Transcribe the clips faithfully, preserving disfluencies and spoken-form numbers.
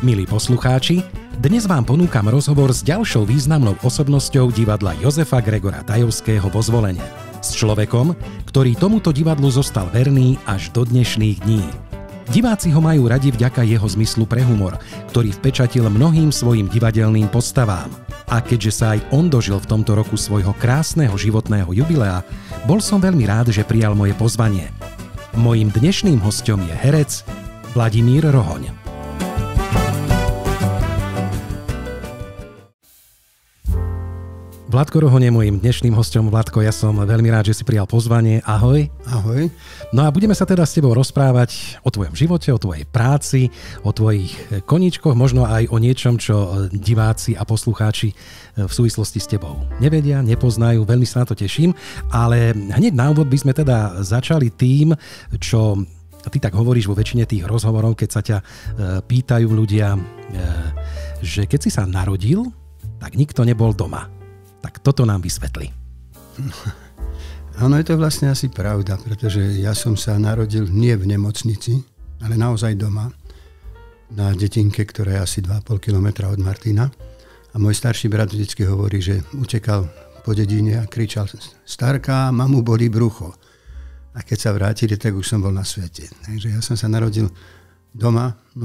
Milí poslucháči, dnes vám ponúkam rozhovor s ďalšou významnou osobnosťou divadla Jozefa Gregora Tajovského vo Zvolene. S človekom, ktorý tomuto divadlu zostal verný až do dnešných dní. Diváci ho majú radi vďaka jeho zmyslu pre humor, ktorý vpečatil mnohým svojim divadelným postavám. A keďže sa aj on dožil v tomto roku svojho krásneho životného jubilea, bol som veľmi rád, že prijal moje pozvanie. Mojím dnešným hosťom je herec Vladimír Rohoň. Vladko Rohoň je mojím dnešným hosťom. Vladko, ja som veľmi rád, že si prijal pozvanie. Ahoj. Ahoj. No a budeme sa teda s tebou rozprávať o tvojom živote, o tvojej práci, o tvojich koníčkoch, možno aj o niečom, čo diváci a poslucháči v súvislosti s tebou nevedia, nepoznajú. Veľmi sa na to teším. Ale hneď na úvod by sme teda začali tým, čo ty tak hovoríš vo väčšine tých rozhovorov, keď sa ťa pýtajú ľudia, že keď si sa narodil, tak nikto nebol doma. Tak toto nám vysvetli. Áno, je to vlastne asi pravda, pretože ja som sa narodil nie v nemocnici, ale naozaj doma, na dedinke, ktorá je asi dva a pol kilometra od Martina. A môj starší brat vždycky hovorí, že utekal po dedine a kričal: Starka, mamu bolí brucho. A keď sa vrátili, tak už som bol na svete. Takže ja som sa narodil doma, v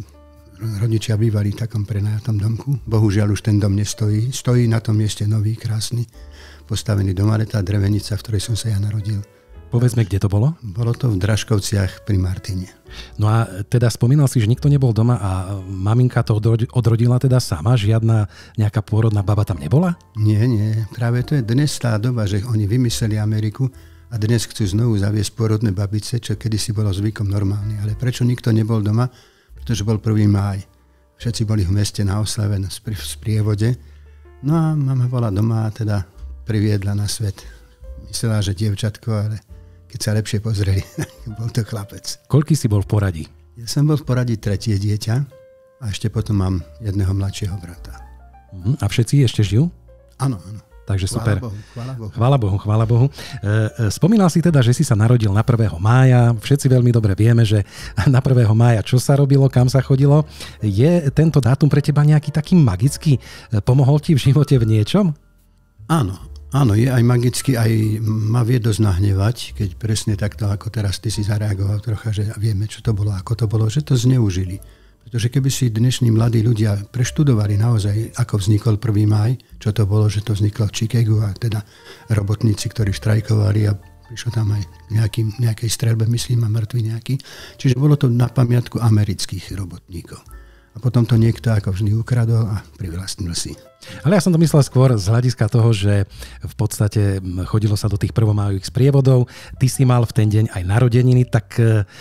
rodičia bývali v takom prenajatom domku. Bohužiaľ už ten dom nestojí. Stojí na tom mieste nový, krásny, postavený dom, ale tá drevenica, v ktorej som sa ja narodil. Povedzme, kde to bolo? Bolo to v Draškovciach pri Martine. No a teda spomínal si, že nikto nebol doma a maminka to odrodila teda sama? Žiadna nejaká pôrodná baba tam nebola? Nie, nie. Práve to je dnes tá doba, že oni vymysleli Ameriku a dnes chcú znovu zaviesť pôrodné babice, čo kedysi bolo zvykom normálne. Ale prečo nikto nebol doma? Pretože bol prvý máj. Všetci boli v meste na oslave, v sprievode. No a mama bola doma a teda priviedla na svet. Myslela, že dievčatko, ale keď sa lepšie pozreli, bol to chlapec. Koľký si bol v poradí? Ja som bol v poradí tretie dieťa a ešte potom mám jedného mladšieho brata. Uh-huh. A všetci ešte žijú? Áno, áno. Takže super. Chvála Bohu, chvála Bohu. Chvála Bohu, chvála Bohu. E, spomínal si teda, že si sa narodil na prvého mája. Všetci veľmi dobre vieme, že na prvého mája čo sa robilo, kam sa chodilo. Je tento dátum pre teba nejaký taký magický? Pomohol ti v živote v niečom? Áno, áno, je aj magický, aj ma vie dosť nahnevať, keď presne takto, ako teraz ty si zareagoval trocha, že vieme, čo to bolo, ako to bolo, že to zneužili. Pretože keby si dnešní mladí ľudia preštudovali naozaj, ako vznikol prvý máj, čo to bolo, že to vzniklo v Chicagu a teda robotníci, ktorí štrajkovali a prišlo tam aj nejaký, nejakej streľbe, myslím, a mŕtvi nejaký. Čiže bolo to na pamiatku amerických robotníkov. A potom to niekto ako vždy ukradol a privlastnil si. Ale ja som to myslel skôr z hľadiska toho, že v podstate chodilo sa do tých prvomájových sprievodov. Ty si mal v ten deň aj narodeniny, tak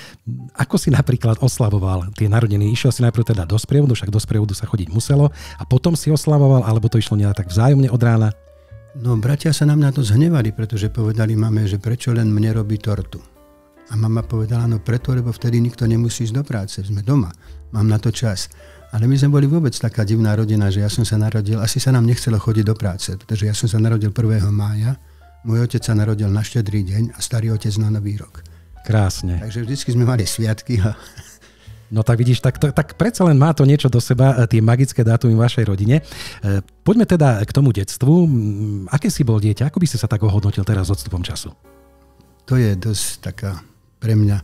ako si napríklad oslavoval tie narodeniny? Išiel si najprv teda do sprievodu, však do sprievodu sa chodiť muselo a potom si oslavoval, alebo to išlo nejak tak vzájomne od rána? No, bratia sa na mňa to zhnevali, pretože povedali mame, že prečo len mne robí tortu. A mama povedala, no preto, lebo vtedy nikto nemusí ísť do práce, sme doma, mám na to čas. Ale my sme boli vôbec taká divná rodina, že ja som sa narodil, asi sa nám nechcelo chodiť do práce, pretože ja som sa narodil prvého mája, môj otec sa narodil na Štedrý deň a starý otec na Nový rok. Krásne. Takže vždycky sme mali sviatky. A... No tak vidíš, tak, tak, tak predsa len má to niečo do seba, tie magické dátumy v vašej rodine. Poďme teda k tomu detstvu. Aké si bol dieťa? Ako by si sa tak ohodnotil teraz s odstupom času? To je dosť taká pre mňa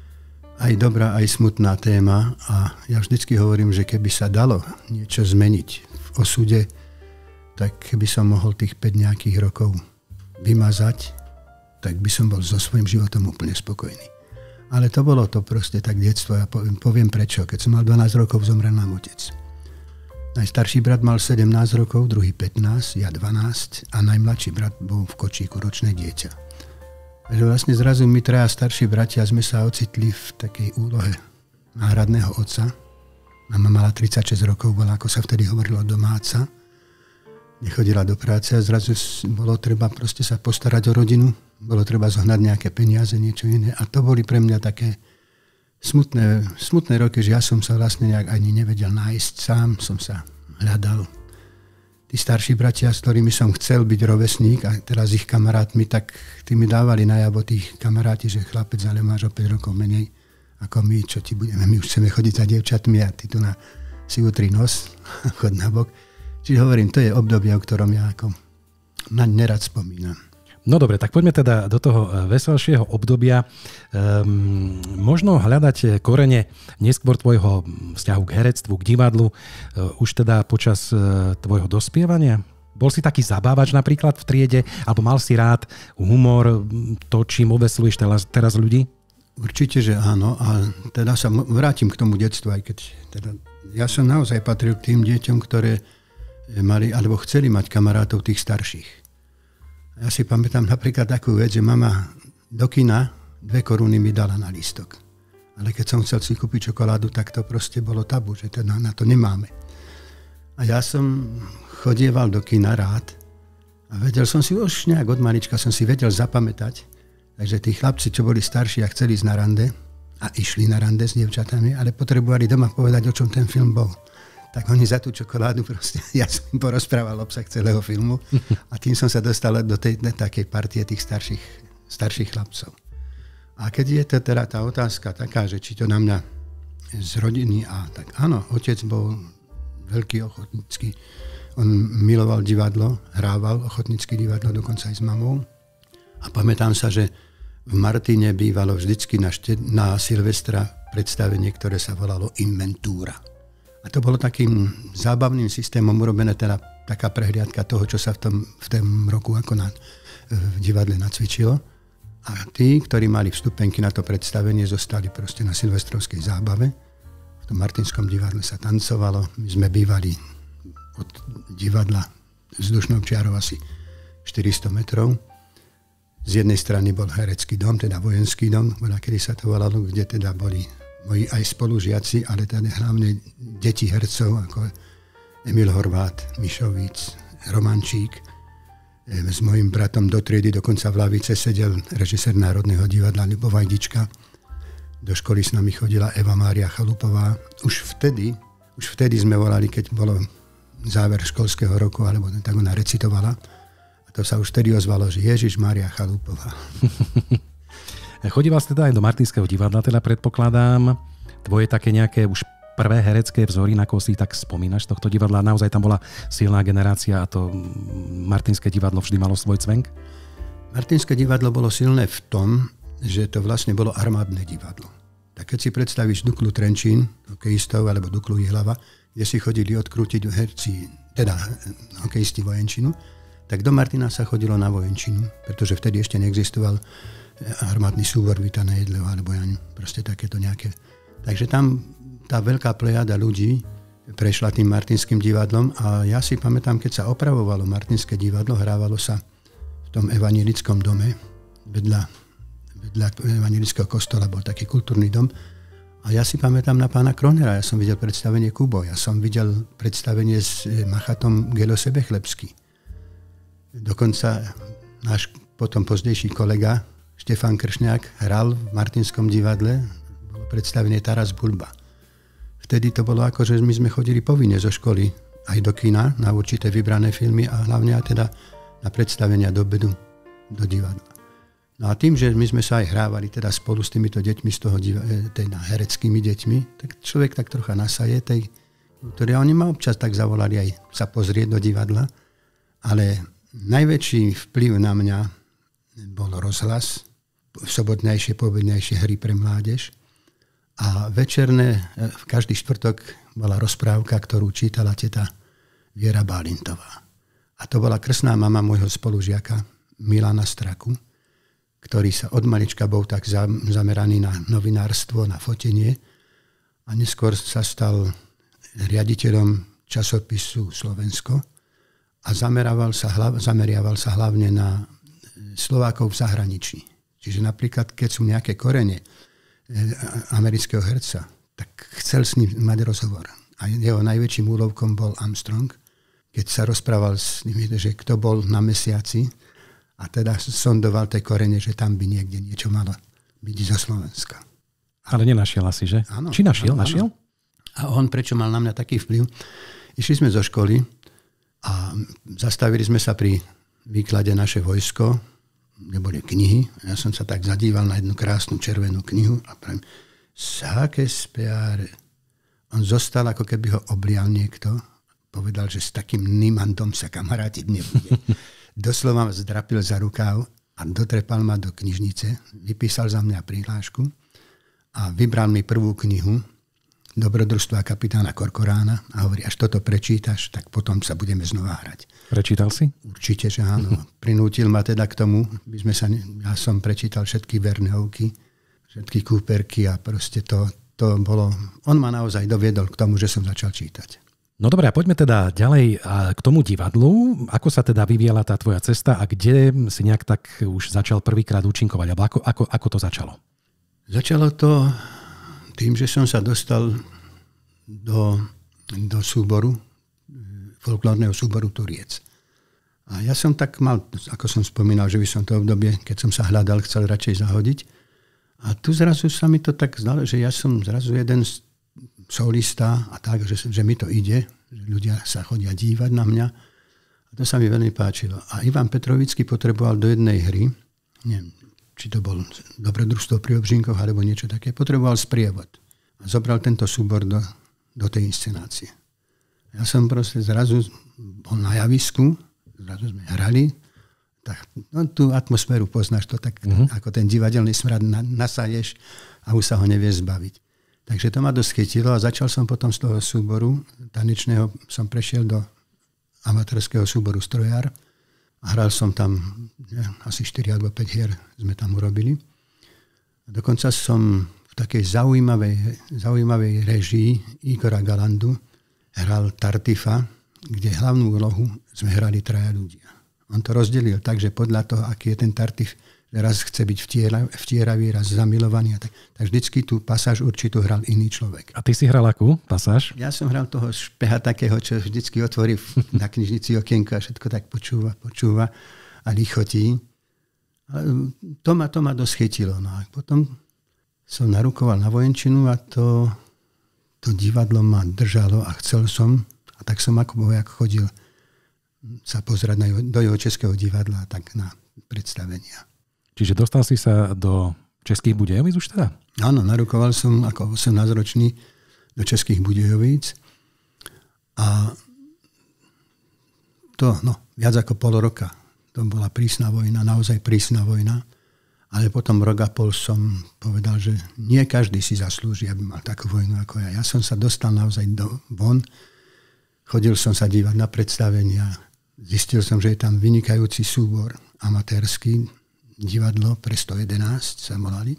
aj dobrá, aj smutná téma a ja vždycky hovorím, že keby sa dalo niečo zmeniť v osude, tak keby som mohol tých päť nejakých rokov vymazať, tak by som bol so svojím životom úplne spokojný. Ale to bolo to proste tak detstvo, ja poviem, poviem prečo. Keď som mal dvanásť rokov, zomrel nám otec. Najstarší brat mal sedemnásť rokov, druhý pätnásť, ja dvanásť a najmladší brat bol v kočíku, ročné dieťa. Takže vlastne zrazu my traja starší bratia sme sa ocitli v takej úlohe náhradného otca. Mama mala tridsaťšesť rokov, bola, ako sa vtedy hovorilo, domáca. Nechodila do práce a zrazu bolo treba proste sa postarať o rodinu. Bolo treba zohnať nejaké peniaze, niečo iné. A to boli pre mňa také smutné, smutné roky, že ja som sa vlastne nejak ani nevedel nájsť sám. Som sa hľadal. Tí starší bratia, s ktorými som chcel byť rovesník a teraz ich kamarátmi, tak tí mi dávali najavo tých kamaráti, že chlapec, ale máš o päť rokov menej ako my, čo ti budeme, my už chceme chodiť za dievčatmi a ty tu na si utri nos, chod na bok. Čiže hovorím, to je obdobie, o ktorom ja ako naň nerad spomínam. No dobre, tak poďme teda do toho veselšieho obdobia. Um, možno hľadať korene neskôr tvojho vzťahu k herectvu, k divadlu, uh, už teda počas uh, tvojho dospievania? Bol si taký zabávač napríklad v triede, alebo mal si rád humor, to, čím ovesluješ teraz, teraz ľudí? Určite, že áno. A teda sa vrátim k tomu detstvu, aj keď teda ja som naozaj patril k tým deťom, ktoré mali, alebo chceli mať kamarátov tých starších. Ja si pamätám napríklad takú vec, že mama do kina dve koruny mi dala na lístok. Ale keď som chcel si kúpiť čokoládu, tak to proste bolo tabu, že teda na to nemáme. A ja som chodieval do kina rád a vedel som si, už nejak od malička som si vedel zapamätať, takže tí chlapci, čo boli starší a chceli ísť na rande a išli na rande s dievčatami, ale potrebovali doma povedať, o čom ten film bol. Tak oni za tú čokoládu proste, ja som im porozprával obsah celého filmu a tým som sa dostal do tej takej partie tých starších, starších chlapcov. A keď je to teda tá otázka taká, že či to na mňa z rodiny, a tak áno, otec bol veľký ochotnícky, on miloval divadlo, hrával ochotnícky divadlo dokonca aj s mamou a pamätám sa, že v Martine bývalo vždycky na, šte, na Silvestra predstavenie, ktoré sa volalo Inventúra. A to bolo takým zábavným systémom urobené teda taká prehliadka toho, čo sa v tom, v tom roku ako na, v divadle nacvičilo. A tí, ktorí mali vstupenky na to predstavenie, zostali proste na silvestrovskej zábave. V tom Martinskom divadle sa tancovalo. My sme bývali od divadla vzdušnou čiarou asi štyristo metrov. Z jednej strany bol herecký dom, teda vojenský dom, kedy sa to volalo, kde teda boli moji aj spolužiaci, ale teda hlavne deti hercov, ako Emil Horvát, Mišo Víc, Romančík. S mojím bratom do triedy, dokonca v lavice sedel režisér Národného divadla Ľubo Vajdička. Do školy s nami chodila Eva Mária Chalupová. Už vtedy, už vtedy sme volali, keď bolo záver školského roku, alebo tak ona recitovala. A to sa už vtedy ozvalo, že Ježiš Mária Chalupová. Chodíval ste teda aj do Martinského divadla, teda predpokladám. Tvoje také nejaké už prvé herecké vzory, na koho si tak spomínaš z tohto divadla? Naozaj tam bola silná generácia a to Martinské divadlo vždy malo svoj cvenk? Martinské divadlo bolo silné v tom, že to vlastne bolo armádne divadlo. Tak keď si predstavíš Duklu Trenčín, hokejistov, alebo Duklu Jihlava, kde si chodili odkrútiť herci, teda hokejisti vojenčinu, tak do Martina sa chodilo na vojenčinu, pretože vtedy ešte neexistoval armádny súbor Vítané Jedleho, alebo ja proste takéto nejaké. Takže tam tá veľká plejada ľudí prešla tým Martinským divadlom a ja si pamätám, keď sa opravovalo Martinské divadlo, hrávalo sa v tom evanjelickom dome, vedľa, vedľa evanjelického kostola bol taký kultúrny dom a ja si pamätám na pána Kronera, ja som videl predstavenie Kubo, ja som videl predstavenie s Machatom Gelo Sebechlebský. Dokonca náš potom pozdejší kolega Štefán Kršňák hral v Martinskom divadle, bolo predstavenie Taras Bulba. Vtedy to bolo ako, že my sme chodili povinne zo školy aj do kina na určité vybrané filmy a hlavne aj teda na predstavenia do bedu, do divadla. No a tým, že my sme sa aj hrávali teda spolu s týmito deťmi, z toho teda hereckými deťmi, tak človek tak trocha nasaje tej, ktoré oni ma občas tak zavolali aj sa pozrieť do divadla, ale najväčší vplyv na mňa bol rozhlas, sobotnejšie, poobednejšie hry pre mládež. A večerné, v každý štvrtok bola rozprávka, ktorú čítala teta Viera Bálintová. A to bola krstná mama môjho spolužiaka Milana Straku, ktorý sa od malička bol tak zameraný na novinárstvo, na fotenie a neskôr sa stal riaditeľom časopisu Slovensko a zameriaval sa, zameriaval sa hlavne na Slovákov v zahraničí. Čiže napríklad, keď sú nejaké korene amerického herca, tak chcel s ním mať rozhovor. A jeho najväčším úlovkom bol Armstrong, keď sa rozprával s ním, že kto bol na mesiaci a teda sondoval tie korene, že tam by niekde niečo malo byť zo Slovenska. Ale nenašiel asi, že? Áno, Či našiel? Áno, našiel? A on, prečo mal na mňa taký vplyv? Išli sme zo školy a zastavili sme sa pri výklade Naše vojsko, kde boli knihy. Ja som sa tak zadíval na jednu krásnu červenú knihu a pravím, Sáke spiare. On zostal, ako keby ho oblial niekto. Povedal, že s takým nimandom sa kamarátiť nebude. Doslova ma zdrapil za rukáv a dotrepal ma do knižnice. Vypísal za mňa prihlášku a vybral mi prvú knihu Dobrodružstva kapitána Korkorána a hovorí, až toto prečítaš, tak potom sa budeme znova hrať. Prečítal si? Určite, že áno. Prinútil ma teda k tomu, by sme sa, ja som prečítal všetky Verneovky, všetky Cooperky a proste to, to bolo, on ma naozaj doviedol k tomu, že som začal čítať. No dobré, a poďme teda ďalej k tomu divadlu. Ako sa teda vyvíjala tá tvoja cesta a kde si nejak tak už začal prvýkrát účinkovať? Alebo ako, ako, ako to začalo? Začalo to tým, že som sa dostal do, do súboru, folklórneho súboru Turiec. A ja som tak mal, ako som spomínal, že by som to obdobie, keď som sa hľadal, chcel radšej zahodiť. A tu zrazu sa mi to tak zdalo, že ja som zrazu jeden solista a tak, že, že mi to ide, že ľudia sa chodia dívať na mňa. A to sa mi veľmi páčilo. A Ivan Petrovický potreboval do jednej hry, neviem, či to bol Dobrodružstvo pri Obžinkoch, alebo niečo také, potreboval sprievod. A zobral tento súbor do, do tej inscenácie. Ja som proste zrazu bol na javisku, zrazu sme hrali, tak no, tú atmosféru poznáš, to tak, mm-hmm. ako ten divadelný smrad na, nasaješ a už sa ho nevieš zbaviť. Takže to ma dosť chytilo a začal som potom z toho súboru tanečného, som prešiel do amatérskeho súboru Strojár. A hral som tam ja, asi štyri alebo päť hier sme tam urobili. A dokonca som v takej zaujímavej, zaujímavej režii Igora Galandu hral Tartifa, kde hlavnú úlohu sme hrali traja ľudia. On to rozdelil tak, že podľa toho, aký je ten Tartif, že raz chce byť vtieravý, raz zamilovaný. Tak, tak vždycky tú pasáž určitú hral iný človek. A ty si hral akú pasáž? Ja som hral toho špeha takého, čo vždycky otvorí na knižnici okienko a všetko tak počúva, počúva a lichotí. A to ma, to ma dosť chytilo. No a potom som narukoval na vojenčinu a to, to divadlo ma držalo a chcel som, a tak som ako vojak chodil sa pozerať na, do jeho českého divadla a tak na predstavenia. Čiže dostal si sa do Českých Budějovíc už teda? Áno, narukoval som ako osemnásťročný do Českých Budějovíc a to, no, viac ako pol roka. To bola prísna vojna, naozaj prísna vojna, ale potom rok a pol som povedal, že nie každý si zaslúži, aby mal takú vojnu ako ja. Ja som sa dostal naozaj do von, chodil som sa dívať na predstavenia, zistil som, že je tam vynikajúci súbor amatérsky, divadlo pre sto jedenásť sa volali.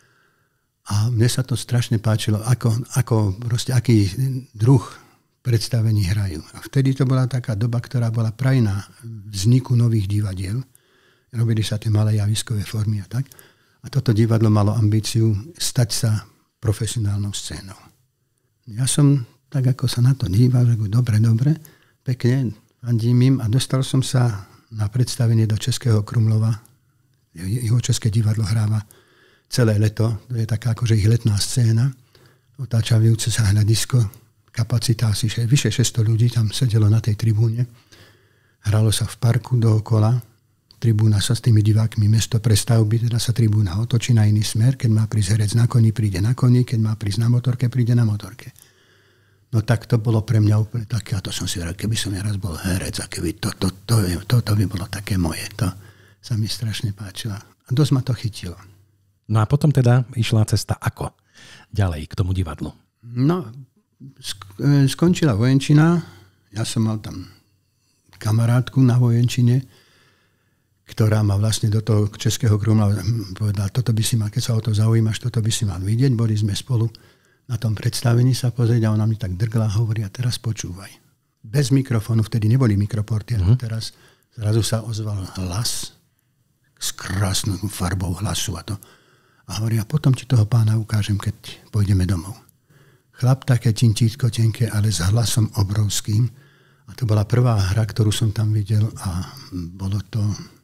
A mne sa to strašne páčilo, ako, ako proste, aký druh predstavení hrajú. A vtedy to bola taká doba, ktorá bola prajná vzniku nových divadiel. Robili sa tie malé javiskové formy a tak. A toto divadlo malo ambíciu stať sa profesionálnou scénou. Ja som tak, ako sa na to díval, že dobre, dobre, pekne, fandím im a dostal som sa na predstavenie do Českého Krumlova. Jeho České divadlo hráva celé leto. To je taká akože ich letná scéna. Otáčavajúce sa hľadisko. Kapacita asi vyše šesťsto ľudí tam sedelo na tej tribúne. Hralo sa v parku dookola. Tribúna sa s tými divákmi mesto prestavby, teda sa tribúna otočí na iný smer. Keď má prísť herec na koni, príde na koni. Keď má prísť na motorke, príde na motorke. No tak to bolo pre mňa úplne také. A to som si hovoril, keby som ja raz bol herec a keby to, to, to, to, to, to by bolo také moje. To sa mi strašne páčilo. A dosť ma to chytilo. No a potom teda išla cesta ako ďalej k tomu divadlu? No, sk- skončila vojenčina. Ja som mal tam kamarátku na vojenčine, ktorá ma vlastne do toho Českého Krumlova povedala, toto by si mal, keď sa o to zaujímaš, toto by si mal vidieť. Boli sme spolu na tom predstavení sa pozrieť a ona mi tak drgla a hovorí, a teraz počúvaj. Bez mikrofónu, vtedy neboli mikroporty, mm-hmm. teraz zrazu sa ozval hlas s krásnou farbou hlasu a to. A hovorí, a potom ti toho pána ukážem, keď pôjdeme domov. Chlap také tinčítko tenké, ale s hlasom obrovským. A to bola prvá hra, ktorú som tam videl a bolo to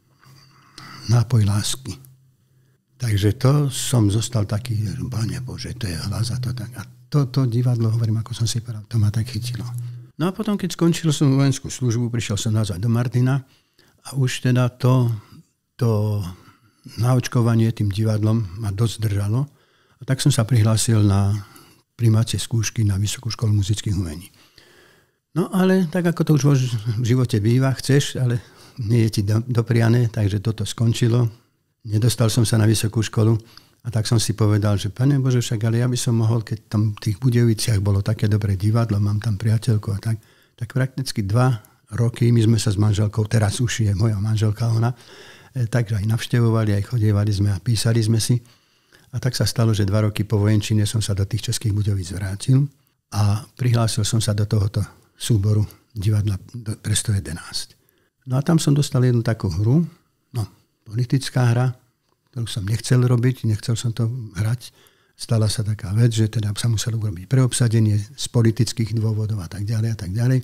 Nápoj lásky. Takže to som zostal taký, Pane Bože, to je hlas a to tak. A to, to divadlo, hovorím, ako som si povedal, to ma tak chytilo. No a potom, keď skončil som vojenskú službu, prišiel som nazad do Martina a už teda to to naočkovanie tým divadlom ma dosť držalo. A tak som sa prihlásil na prijímacie skúšky na Vysokú školu muzických umení. No ale tak ako to už v živote býva, chceš, ale nie je ti dopriané, takže toto skončilo. Nedostal som sa na vysokú školu a tak som si povedal, že Pane Bože, však ale ja by som mohol, keď tam v tých Budejoviciach bolo také dobré divadlo, mám tam priateľku a tak, tak prakticky dva roky my sme sa s manželkou, teraz už je moja manželka ona, takže aj navštevovali, aj chodievali sme a písali sme si. A tak sa stalo, že dva roky po vojenčine som sa do tých Českých Budějovic vrátil a prihlásil som sa do tohoto súboru divadla pre sto jedenásť. No a tam som dostal jednu takú hru, no, politická hra, ktorú som nechcel robiť, nechcel som to hrať. Stala sa taká vec, že teda sa muselo urobiť preobsadenie z politických dôvodov a tak ďalej a tak ďalej.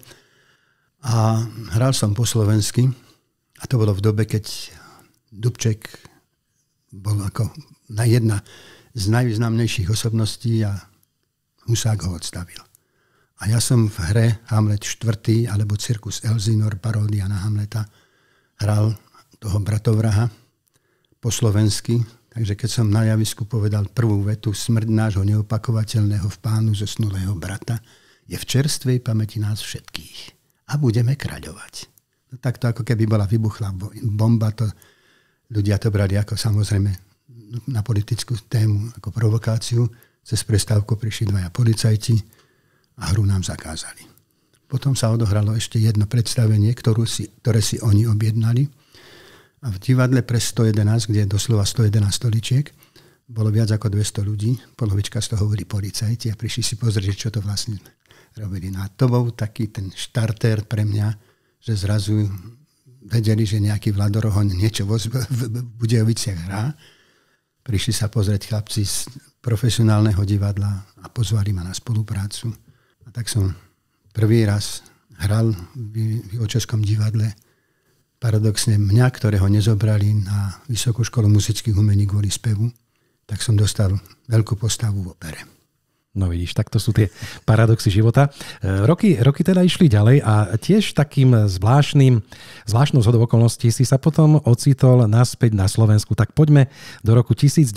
A hral som po slovensky a to bolo v dobe, keď Dubček bol ako na jedna z najvýznamnejších osobností a Husák ho odstavil. A ja som v hre Hamlet štvrtý alebo Cirkus Elsinor, paródia na Hamleta, hral toho bratovraha po slovensky, takže keď som na javisku povedal prvú vetu smrť nášho neopakovateľného v pánu zosnulého brata je v čerstvej pamäti nás všetkých a budeme kráľovať. No takto ako keby bola vybuchla bomba, to ľudia to brali ako samozrejme na politickú tému, ako provokáciu. Cez prestávku prišli dvaja policajti a hru nám zakázali. Potom sa odohralo ešte jedno predstavenie, ktorú si, ktoré si oni objednali. A v divadle pre sto jedenásť, kde je doslova sto jedenásť stoličiek, bolo viac ako dvesto ľudí. Polovička z toho boli policajti a prišli si pozrieť, čo to vlastne robili. No a to bol taký ten štartér pre mňa, že zrazu vedeli, že nejaký Vladorohoň niečo v Budejoviciach hrá. Prišli sa pozrieť chlapci z profesionálneho divadla a pozvali ma na spoluprácu. A tak som prvý raz hral v Českom divadle. Paradoxne mňa, ktorého nezobrali na Vysokú školu muzických umení kvôli spevu, tak som dostal veľkú postavu v opere. No vidíš, tak to sú tie paradoxy života. Roky, roky teda išli ďalej a tiež takým zvláštnym, zvláštnou zhodou okolností si sa potom ocitol naspäť na Slovensku. Tak poďme do roku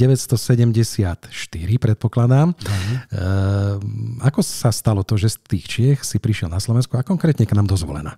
devätnásťstosedemdesiatštyri, predpokladám. Mhm. E, ako sa stalo to, že z tých Čiech si prišiel na Slovensku a konkrétne k nám do Zvolena?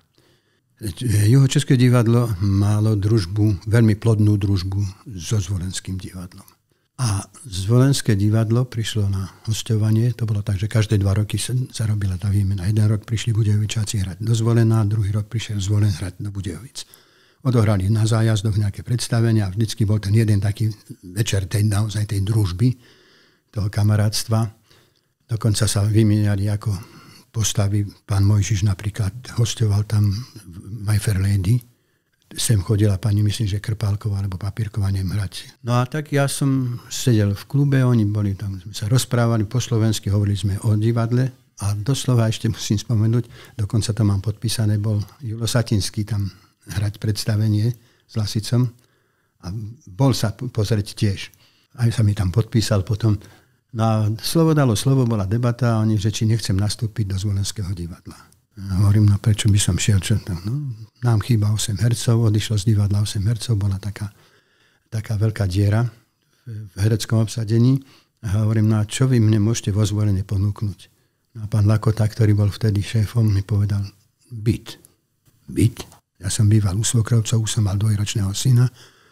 Juhočeské divadlo malo družbu, veľmi plodnú družbu so Zvolenským divadlom. A Zvolenské divadlo prišlo na hosťovanie. To bolo tak, že každé dva roky sa robila tá výmena. Jeden rok prišli Budejovičáci hrať do Zvolena, druhý rok prišiel Zvolen hrať do Budejovic. Odohrali na zájazdoch nejaké predstavenia a vždycky bol ten jeden taký večer tej, naozaj tej družby, toho kamarátstva. Dokonca sa vymieniali ako postavy. Pán Mojžiš napríklad hosťoval tam My Fair Lady. Sem chodila pani, myslím, že Krpálková alebo Papírková hrať. No a tak ja som sedel v klube, oni boli tam, sme sa rozprávali po slovensky, hovorili sme o divadle a doslova ešte musím spomenúť, dokonca to mám podpísané, bol Julo Satinský tam hrať predstavenie s Lasicom a bol sa pozrieť tiež. Aj sa mi tam podpísal potom. No a slovo dalo slovo, bola debata a oni, že či nechcem nastúpiť do Zvolenského divadla. A hovorím, no prečo by som šiel, čo tam, no, nám chýba osem hercov, odišlo z divadla osem hercov, bola taká, taká veľká diera v, v hereckom obsadení. A hovorím, no a čo vy mne môžete vo Zvolene ponúknuť? No a pán Lakota, ktorý bol vtedy šéfom, mi povedal, byt. Byt? Ja som býval u svokrovcov, už som mal dvojročného syna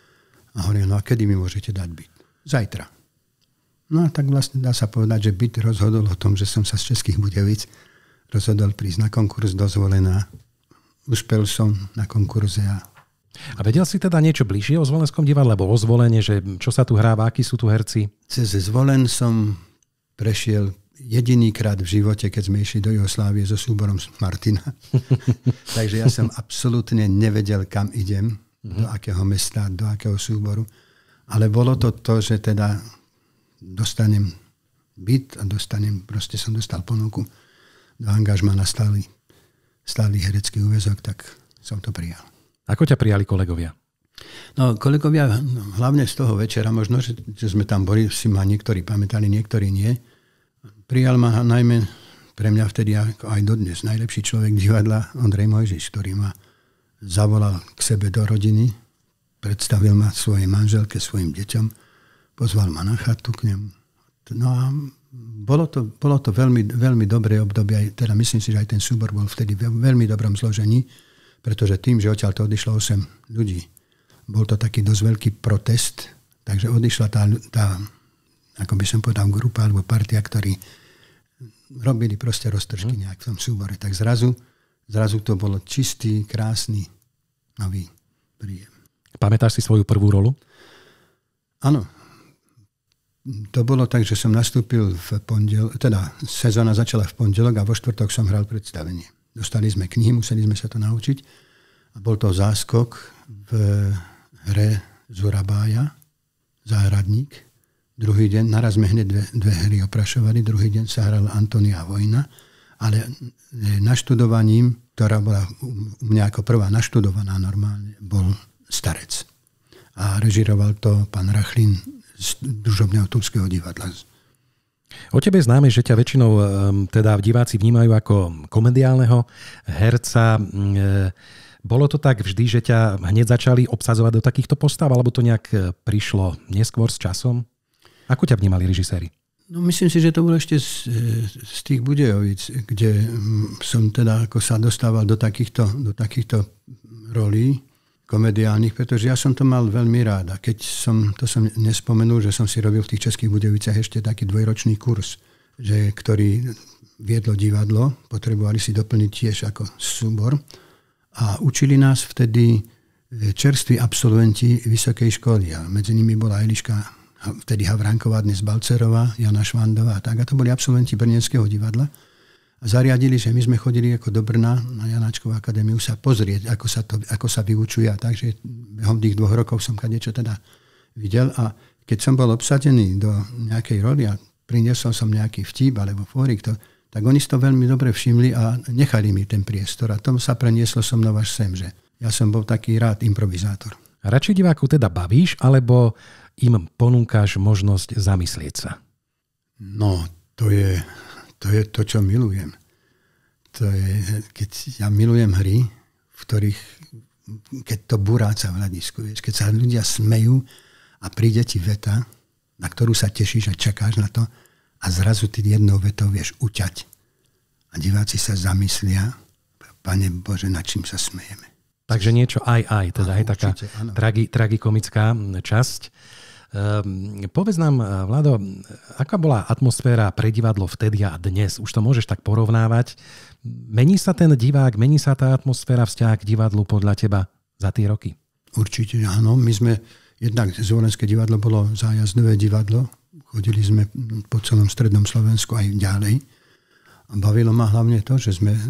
a hovorím, no a kedy mi môžete dať byt? Zajtra. No a tak vlastne dá sa povedať, že byt rozhodol o tom, že som sa z Českých Budějovic rozhodol prísť na konkurs do Zvolena. Uspel som na konkurze. A... a vedel si teda niečo bližšie o Zvolenskom divadle, alebo o Zvolene, že čo sa tu hráva, akí sú tu herci? Cez Zvolen som prešiel jedinýkrát v živote, keď sme išli do Juhoslávie so súborom Martina. Takže ja som absolútne nevedel, kam idem, mm-hmm. do akého mesta, do akého súboru. Ale bolo to to, že teda dostanem byt a dostanem, proste som dostal ponuku do angažma na stály, stály herecký úväzok, tak som to prijal. Ako ťa prijali kolegovia? No, kolegovia, no, hlavne z toho večera, možno, že, že sme tam boli, si ma niektorí pamätali, niektorí nie. Prijal ma najmä pre mňa vtedy, ako aj dodnes, najlepší človek divadla, Ondrej Mojžiš, ktorý ma zavolal k sebe do rodiny, predstavil ma svojej manželke, svojim deťom, pozval ma na chatu k nemu. No a bolo to, bolo to veľmi, veľmi dobré obdobie, aj, teda myslím si, že aj ten súbor bol vtedy v veľmi dobrom zložení, pretože tým, že odtiaľ to odišlo osem ľudí, bol to taký dosť veľký protest, takže odišla tá, tá ako by som povedal, grupa alebo partia, ktorí robili proste roztržky nejak v tom súbore. Tak zrazu, zrazu to bolo čistý, krásny, nový príjem. Pamätáš si svoju prvú rolu? Áno. To bolo tak, že som nastúpil v pondelok, teda sezóna začala v pondelok a vo štvrtok som hral predstavenie. Dostali sme knihy, museli sme sa to naučiť a bol to záskok v hre Zurabája, Záhradník. Druhý deň, naraz sme hneď dve, dve hry oprašovali, druhý deň sa hral Antonia Vojna, ale naštudovaním, ktorá bola u mňa ako prvá naštudovaná normálne, bol Starec. A režiroval to pán Rachlin z Družobného Tulského divadla. O tebe je známe, že ťa väčšinou teda diváci vnímajú ako komediálneho herca. Bolo to tak vždy, že ťa hneď začali obsadzovať do takýchto postav, alebo to nejak prišlo neskôr s časom? Ako ťa vnímali režiséri? No myslím si, že to bolo ešte z, z tých Budejovic, kde som teda ako sa dostával do takýchto, do takýchto rolí komediálnych, pretože ja som to mal veľmi rád. A keď som, to som nespomenul, že som si robil v tých Českých Budejoviciach ešte taký dvojročný kurz, že, ktorý viedlo divadlo, potrebovali si doplniť tiež ako súbor. A učili nás vtedy čerství absolventi vysokej školy. A medzi nimi bola Eliška, vtedy Havránková, dnes Balcerová, Jana Švandová a tak. A to boli absolventi Brněnského divadla. A zariadili, že my sme chodili ako do Brna na Janáčkovú akadémiu sa pozrieť, ako sa, to, ako sa vyučuje. A takže behom tých dvoch rokov som kadečo teda videl. A keď som bol obsadený do nejakej roli a priniesol som nejaký vtip alebo fórik, to, tak oni si to veľmi dobre všimli a nechali mi ten priestor. A to sa prenieslo so mnou až sem, že ja som bol taký rád improvizátor. Radšej divákov teda bavíš, alebo im ponúkaš možnosť zamyslieť sa? No, to je... To je to, čo milujem. To je, keď ja milujem hry, v ktorých, keď to buráca v hľadisku, vieš, keď sa ľudia smejú a príde ti veta, na ktorú sa tešíš a čakáš na to a zrazu ty jednou vetou vieš uťať. A diváci sa zamyslia, Pane Bože, nad čím sa smejeme. Takže niečo aj, aj, teda aj taká tragi, tragikomická časť. Um, povedz nám, Vlado, aká bola atmosféra pre divadlo vtedy a dnes? Už to môžeš tak porovnávať. Mení sa ten divák, mení sa tá atmosféra, vzťah k divadlu podľa teba za tie roky? Určite áno. My sme, jednak Zvolenské divadlo bolo zájazdové divadlo. Chodili sme po celom strednom Slovensku aj ďalej. A bavilo ma hlavne to, že sme,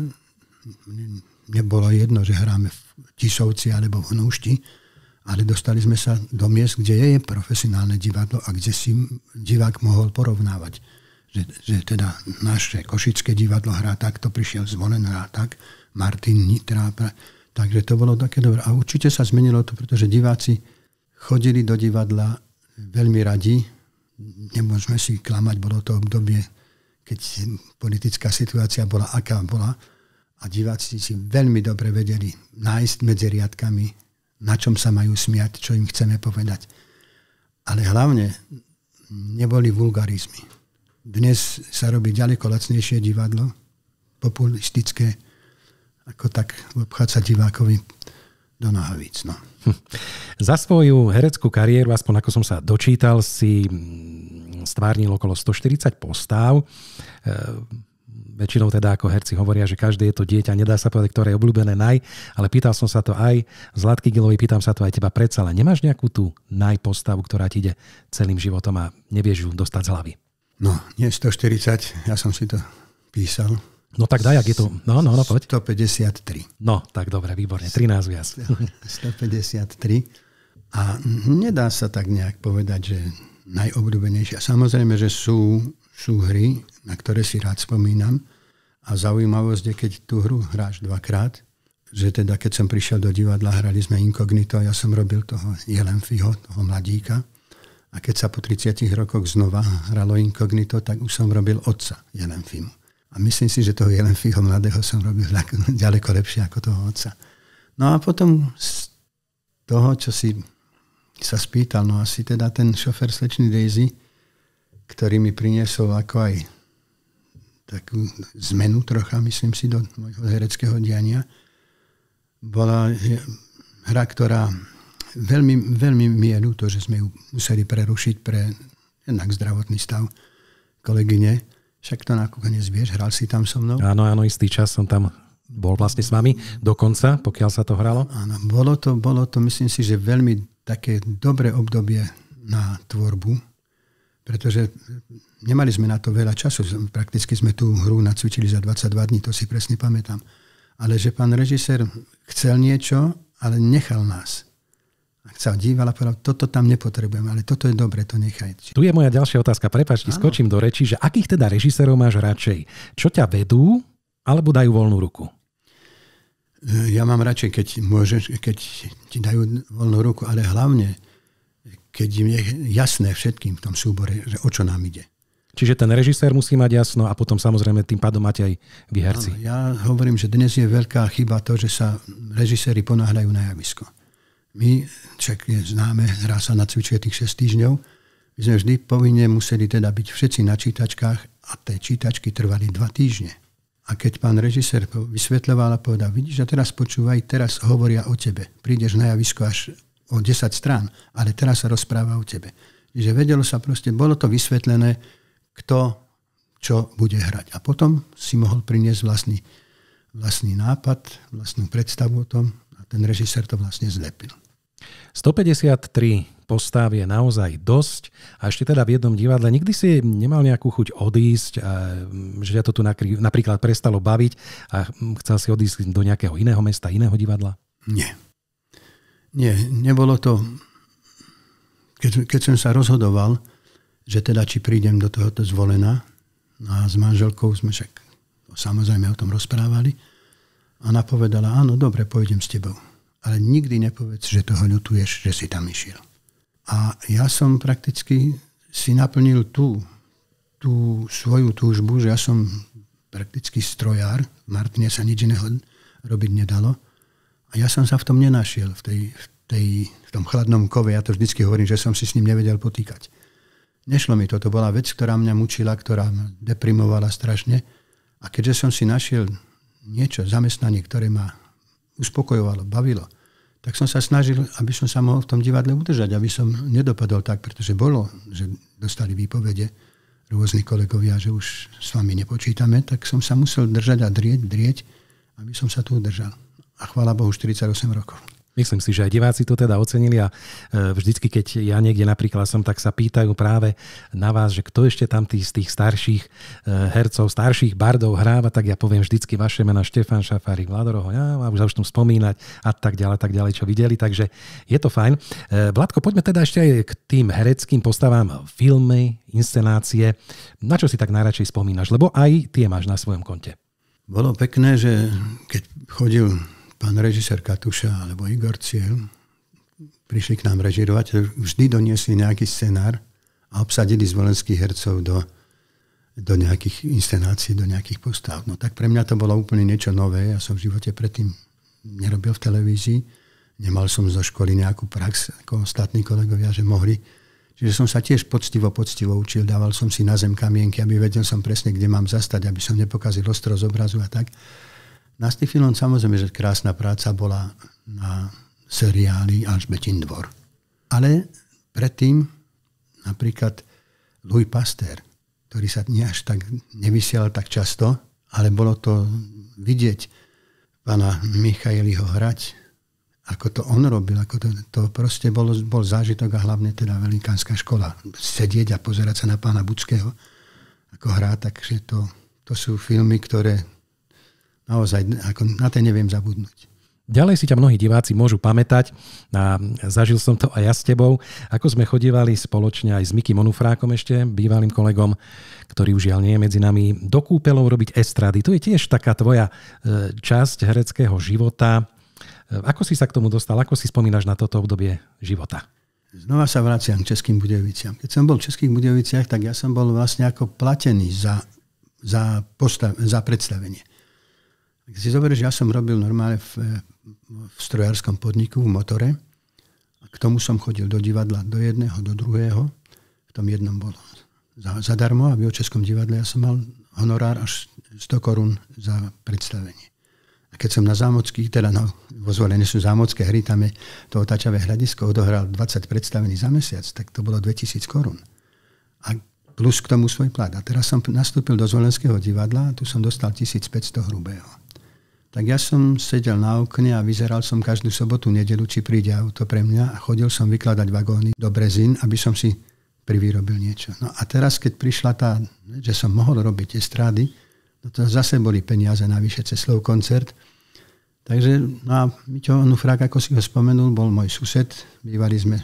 nebolo jedno, že hráme v Tisovci alebo v Hnúšti, ale dostali sme sa do miest, kde je profesionálne divadlo a kde si divák mohol porovnávať. Že, že teda naše Košické divadlo hrá tak, to prišiel Zvolen, hrá tak, Martin, Nitra. Takže to bolo také dobré. A určite sa zmenilo to, pretože diváci chodili do divadla veľmi radi. Nemôžeme si klamať, bolo to obdobie, keď politická situácia bola, aká bola. A diváci si veľmi dobre vedeli nájsť medzi riadkami, na čom sa majú smiať, čo im chceme povedať. Ale hlavne neboli vulgarizmy. Dnes sa robí ďaleko lacnejšie divadlo, populistické, ako tak obchádzať divákovi do nohavíc. No. Hm. Za svoju hereckú kariéru, aspoň ako som sa dočítal, si stvárnil okolo stoštyridsať postáv. Väčšinou teda ako herci hovoria, že každé je to dieťa, nedá sa povedať, ktoré je obľúbené naj, ale pýtal som sa to aj Zlatky Gilovej, pýtam sa to aj teba predsa, ale nemáš nejakú tú najpostavu, ktorá ti ide celým životom a nevieš ju dostať z hlavy? No, nie stoštyridsať, ja som si to písal. No tak daj, ak je to, no, no, no, poď. stopäťdesiattri. No, tak dobre, výborne, trinásť viac. stopäťdesiattri a nedá sa tak nejak povedať, že najobľúbenejšia. Samozrejme, že sú, sú hry, na ktoré si rád spomínam. A zaujímavosť je, keď tú hru hráš dvakrát, že teda keď som prišiel do divadla, hrali sme Inkognito, ja som robil toho Jelenfiho, toho mladíka. A keď sa po tridsiatich rokoch znova hralo Inkognito, tak už som robil otca Jelenfimu. A myslím si, že toho Jelenfiho mladého som robil ďaleko lepšie ako toho otca. No a potom z toho, čo si sa spýtal, no asi teda ten šofér slečny Daisy, ktorý mi priniesol ako aj takú zmenu trocha, myslím si, do môjho hereckého diania. Bola hra, ktorá veľmi, veľmi mi je ľúto, že sme ju museli prerušiť pre jednak zdravotný stav kolegyne. Však to nakoniec vieš, hral si tam so mnou. Áno, áno, istý čas som tam bol vlastne s vami dokonca, pokiaľ sa to hralo. Áno, bolo to, bolo to, myslím si, že veľmi také dobré obdobie na tvorbu, pretože nemali sme na to veľa času. Prakticky sme tú hru nacvičili za dvadsaťdva dní, to si presne pamätám. Ale že pán režisér chcel niečo, ale nechal nás. A sa díval a povedal, toto tam nepotrebujem, ale toto je dobre, to nechajte. Tu je moja ďalšia otázka, prepáč, ti skočím do rečí, že akých teda režisérov máš radšej? Čo ťa vedú, alebo dajú voľnú ruku? Ja mám radšej, keď môžeš, keď ti dajú voľnú ruku, ale hlavne, keď im je jasné všetkým v tom súbore, že o čo nám ide. Čiže ten režisér musí mať jasno a potom samozrejme tým pádom máte aj vy herci. Áno, ja hovorím, že dnes je veľká chyba to, že sa režiséri ponáhľajú na javisko. My, však je známe, hra sa nacvičuje tých šesť týždňov, my sme vždy povinne museli teda byť všetci na čítačkách a tie čítačky trvali dva týždne. A keď pán režisér vysvetľoval a povedal, vidíš, a teraz počúvaj, teraz hovoria o tebe. Prídeš na javisko až o desať strán, ale teraz sa rozpráva o tebe. Čiže vedelo sa proste, bolo to vysvetlené, kto čo bude hrať. A potom si mohol priniesť vlastný, vlastný nápad, vlastnú predstavu o tom a ten režisér to vlastne zlepil. stopäťdesiattri postáv je naozaj dosť a ešte teda v jednom divadle. Nikdy si nemal nejakú chuť odísť, a, že ťa to tu napríklad prestalo baviť a chcel si odísť do nejakého iného mesta, iného divadla? Nie. Nie, nebolo to... Keď, keď som sa rozhodoval, že teda či prídem do tohoto Zvolena a s manželkou sme však samozrejme o tom rozprávali a ona povedala, áno, dobre, pôjdem s tebou. Ale nikdy nepovedz, že toho ľutuješ, že si tam išiel. A ja som prakticky si naplnil tú, tú svoju túžbu, že ja som prakticky strojár. V Martine sa nič iného robiť nedalo. A ja som sa v tom nenašiel, v, tej, v, tej, v tom chladnom kove. Ja to vždycky hovorím, že som si s ním nevedel potýkať. Nešlo mi to. To bola vec, ktorá mňa mučila, ktorá ma deprimovala strašne. A keďže som si našiel niečo, zamestnanie, ktoré ma uspokojovalo, bavilo, tak som sa snažil, aby som sa mohol v tom divadle udržať, aby som nedopadol tak, pretože bolo, že dostali výpovede rôzni kolegovia, že už s vami nepočítame, tak som sa musel držať a drieť, drieť, aby som sa tu udržal. A chvála Bohu, štyridsaťosem rokov. Myslím si, že aj diváci to teda ocenili a vždycky, keď ja niekde napríklad som, tak sa pýtajú práve na vás, že kto ešte tam tých, z tých starších hercov, starších bardov hráva, tak ja poviem vždycky vaše mená Štefan Šafárik, Vlado Rohoň, a už začnú spomínať a tak ďalej, tak ďalej, čo videli, takže je to fajn. Vladko, poďme teda ešte aj k tým hereckým postavám, filmy, inscenácie. Na čo si tak najradšej spomínaš? Lebo aj tie máš na svojom konte. Bolo pekné, že keď chodil pán režisér Katuša alebo Igor Ciel, prišli k nám režirovať, vždy doniesli nejaký scenár a obsadili zvolenských hercov do, do nejakých inscenácií, do nejakých postav. No tak pre mňa to bolo úplne niečo nové. Ja som v živote predtým nerobil v televízii. Nemal som zo školy nejakú prax, ako ostatní kolegovia, že mohli. Čiže som sa tiež poctivo, poctivo učil. Dával som si na zem kamienky, aby vedel som presne, kde mám zastať, aby som nepokazil ostro z obrazu a tak. Na Stifilon samozrejme, že krásna práca bola na seriáli Alžbetin dvor. Ale predtým napríklad Louis Pasteur, ktorý sa nie až tak nevysielal tak často, ale bolo to vidieť pána Michaeliho hrať, ako to on robil, ako to, to proste bol, bol zážitok a hlavne teda velikánska škola. Sedieť a pozerať sa na pána Buckého, ako hrá, takže to, to sú filmy, ktoré naozaj, ako na to neviem zabudnúť. Ďalej si ťa mnohí diváci môžu pamätať a zažil som to aj ja s tebou, ako sme chodievali spoločne aj s Mikim Onufrákom ešte, bývalým kolegom, ktorý už žiaľ nie je medzi nami, do kúpeľov robiť estrady. To je tiež taká tvoja časť hereckého života. Ako si sa k tomu dostal? Ako si spomínaš na toto obdobie života? Znova sa vraciam k Českým Budejoviciam. Keď som bol v Českých Budejoviciach, tak ja som bol vlastne ako platený za, za, postav, za predstavenie. Keď si zoberieš, ja som robil normálne v, v strojárskom podniku, v motore. A k tomu som chodil do divadla, do jedného, do druhého. V tom jednom bolo za, zadarmo, aby o Českom divadle ja som mal honorár až sto korún za predstavenie. A keď som na Zámockých, teda no, vo Zvolení sú zámocké hry, tam je to otáčavé hľadisko, odohral dvadsať predstavení za mesiac, tak to bolo dvetisíc korún. A plus k tomu svoj plat. A teraz som nastúpil do Zvolenského divadla a tu som dostal tisícpäťsto hrubého. Tak ja som sedel na okne a vyzeral som každú sobotu, nedeľu, či príde auto pre mňa a chodil som vykladať vagóny do Brezín, aby som si privýrobil niečo. No a teraz, keď prišla tá, že som mohol robiť estrády, no to zase boli peniaze navyše cez Slov koncert. Takže no a Miťo Nufrák, ako si ho spomenul, bol môj sused. Bývali sme,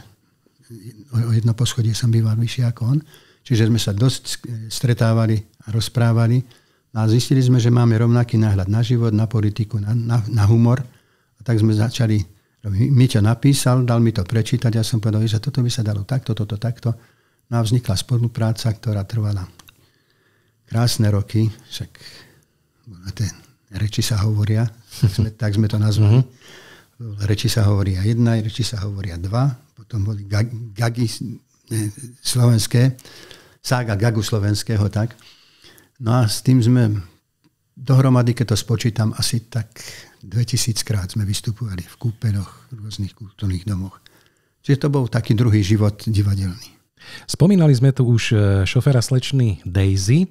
o jedno poschodie som býval vyššie ako on. Čiže sme sa dosť stretávali a rozprávali. A zistili sme, že máme rovnaký náhľad na život, na politiku, na, na, na humor. A tak sme začali, Miťo napísal, dal mi to prečítať. Ja som povedal, že toto by sa dalo takto, toto, takto. No a vznikla spolupráca, ktorá trvala krásne roky, však tie reči sa hovoria, tak sme, tak sme to nazvali. Mm-hmm. Reči sa hovoria jedna, reči sa hovoria dva, potom boli gag, gagy slovenské, sága gagu slovenského, tak. No a s tým sme dohromady, keď to spočítam, asi tak dvetisíc krát sme vystupovali v kúpeľoch, v rôznych kultúrnych domoch. Čiže to bol taký druhý život divadelný. Spomínali sme tu už šoféra slečny Daisy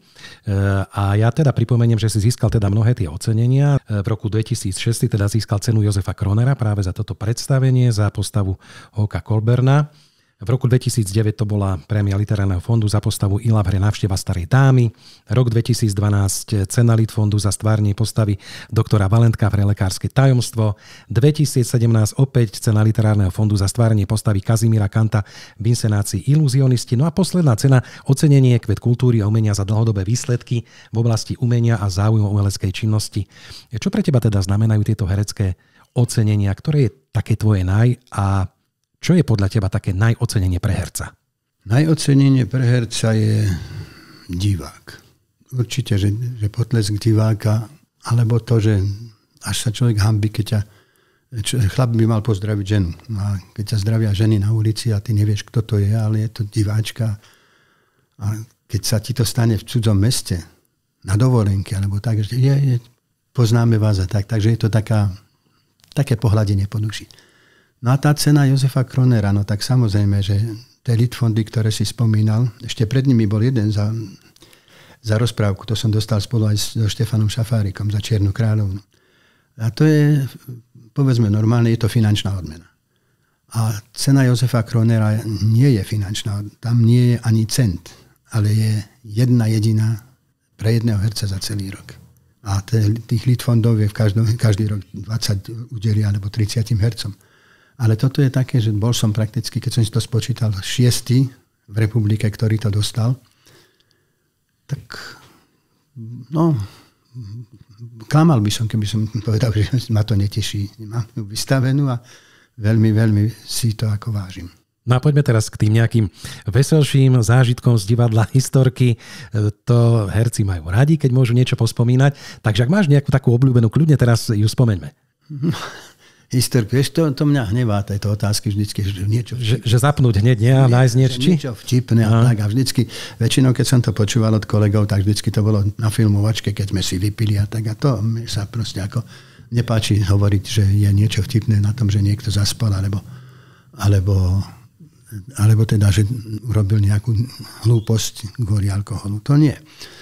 a ja teda pripomeniem, že si získal teda mnohé tie ocenenia. V roku dvetisícšesť teda získal cenu Jozefa Kronera práve za toto predstavenie, za postavu Holka Kolberna. V roku dvetisícdeväť to bola prémia Literárneho fondu za postavu Ila v hre Návšteva starej dámy. Rok dvetisícdvanásť cena Litfondu za stvárnenie postavy doktora Valentka v hre Lekárske tajomstvo. dvetisícsedemnásť opäť cena Literárneho fondu za stvárenie postavy Kazimíra Kanta v inscenácii Iluzionisti. No a posledná cena ocenenie Kvet kultúry a umenia za dlhodobé výsledky v oblasti umenia a záujmu umeleckej činnosti. Čo pre teba teda znamenajú tieto herecké ocenenia? Ktoré je také tvoje naj a čo je podľa teba také najocenenie pre herca? Najocenenie pre herca je divák. Určite, že, že potlesk diváka, alebo to, že až sa človek hanbí, keď ťa, čo, chlap by mal pozdraviť ženu. A keď ťa zdravia ženy na ulici a ty nevieš, kto to je, ale je to diváčka. A keď sa ti to stane v cudzom meste, na dovolenke, alebo tak, že je, je, poznáme vás a tak. Takže je to taká, také pohľadenie po duši. No a tá cena Jozefa Kronera, no tak samozrejme, že tie litfondy, ktoré si spomínal, ešte pred nimi bol jeden za, za rozprávku, to som dostal spolu aj so Štefanom Šafárikom za Čiernu kráľovnu. A to je, povedzme normálne, je to finančná odmena. A cena Jozefa Kronera nie je finančná, tam nie je ani cent, ale je jedna jediná pre jedného herca za celý rok. A tých litfondov je v každom, každý rok dvadsať udelia alebo tridsať hercom. Ale toto je také, že bol som prakticky, keď som si to spočítal, šiestý v republike, ktorý to dostal. Tak, no, klamal by som, keby som povedal, že ma to neteší. Mám vystavenú a veľmi, veľmi si to ako vážim. No a poďme teraz k tým nejakým veselším zážitkom z divadla, historky. To herci majú radi, keď môžu niečo pospomínať. Takže ak máš nejakú takú obľúbenú, kľudne teraz ju spomeňme. Historku, vieš, to, to mňa hnevá, tieto otázky vždycky, že niečo vtipné. Že, že zapnúť hneď, nie? A nájsť niečo, či? Niečo vtipné a tak. A vždycky, väčšinou, keď som to počúval od kolegov, tak vždycky to bolo na filmovačke, keď sme si vypili a tak. A to mi sa proste ako nepáči hovoriť, že je niečo vtipné na tom, že niekto zaspal, alebo, alebo, alebo teda, že urobil nejakú hlúposť kvôli alkoholu. To nie.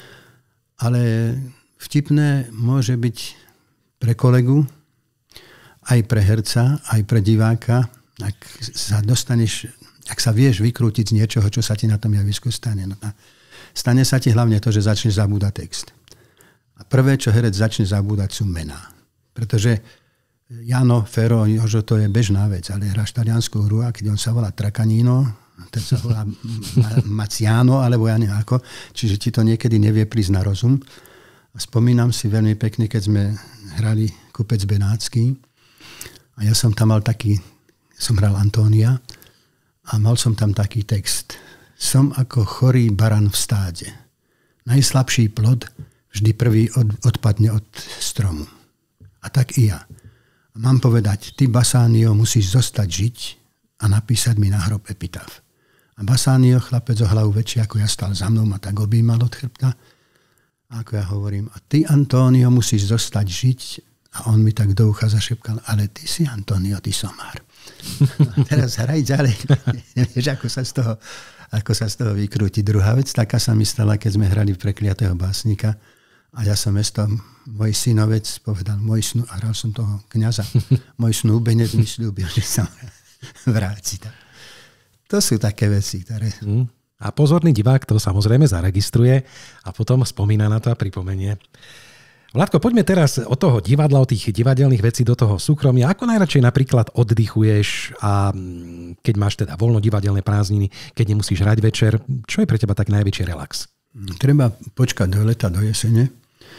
Ale vtipné môže byť pre kolegu, aj pre herca, aj pre diváka, ak sa dostaneš, ak sa vieš vykrútiť z niečoho, čo sa ti na tom javisku stane. No stane sa ti hlavne to, že začneš zabúdať text. A prvé, čo herec začne zabúdať, sú mená. Pretože Jano, Fero, Jožo, to je bežná vec, ale hráš taliansku hru a keď on sa volá Trakanino, ten sa volá Maciano, alebo ja nejako, čiže ti to niekedy nevie prísť na rozum. A spomínam si veľmi pekne, keď sme hrali Kupec Benátsky, a ja som tam mal taký, som hral Antónia a mal som tam taký text. Som ako chorý baran v stáde. Najslabší plod vždy prvý od, odpadne od stromu. A tak i ja. A mám povedať, ty, Basánio, musíš zostať žiť a napísať mi na hrob epitaf. A Bassanio, chlapec o hlavu väčší ako ja, stal za mnou, ma tak objímal od chrbta. A ako ja hovorím, a ty, Antonio, musíš zostať žiť. A on mi tak do ucha zašepkal, ale ty si, Antonio, ty somár. A teraz hraj ďalej. Nevieš, ako sa z toho, ako sa z toho vykrúti. Druhá vec, taká sa mi stala, keď sme hrali v Prekliatého básnika. A ja som mesto, môj synovec povedal, môj snu, a hral som toho kňaza, môj snúbenec mi sľúbil, že sa vráti. To sú také veci, ktoré... Mm. A pozorný divák to samozrejme zaregistruje a potom spomína na to a pripomenie. Vládko, poďme teraz od toho divadla, od tých divadelných vecí do toho súkromia. Ako najradšej napríklad oddychuješ a keď máš teda voľno divadelné prázdniny, keď nemusíš hrať večer, čo je pre teba tak najväčší relax? Treba počkať do leta, do jesene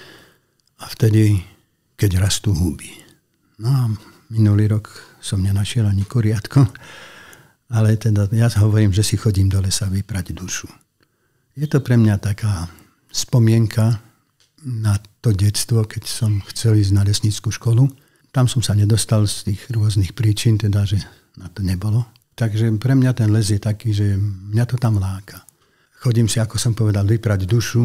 a vtedy, keď rastú huby. No a minulý rok som nenašiel ani kuriatko. Ale teda ja hovorím, že si chodím do lesa vyprať dušu. Je to pre mňa taká spomienka na to detstvo, keď som chcel ísť na lesnícku školu. Tam som sa nedostal z tých rôznych príčin, teda, že na to nebolo. Takže pre mňa ten les je taký, že mňa to tam láka. Chodím si, ako som povedal, vyprať dušu,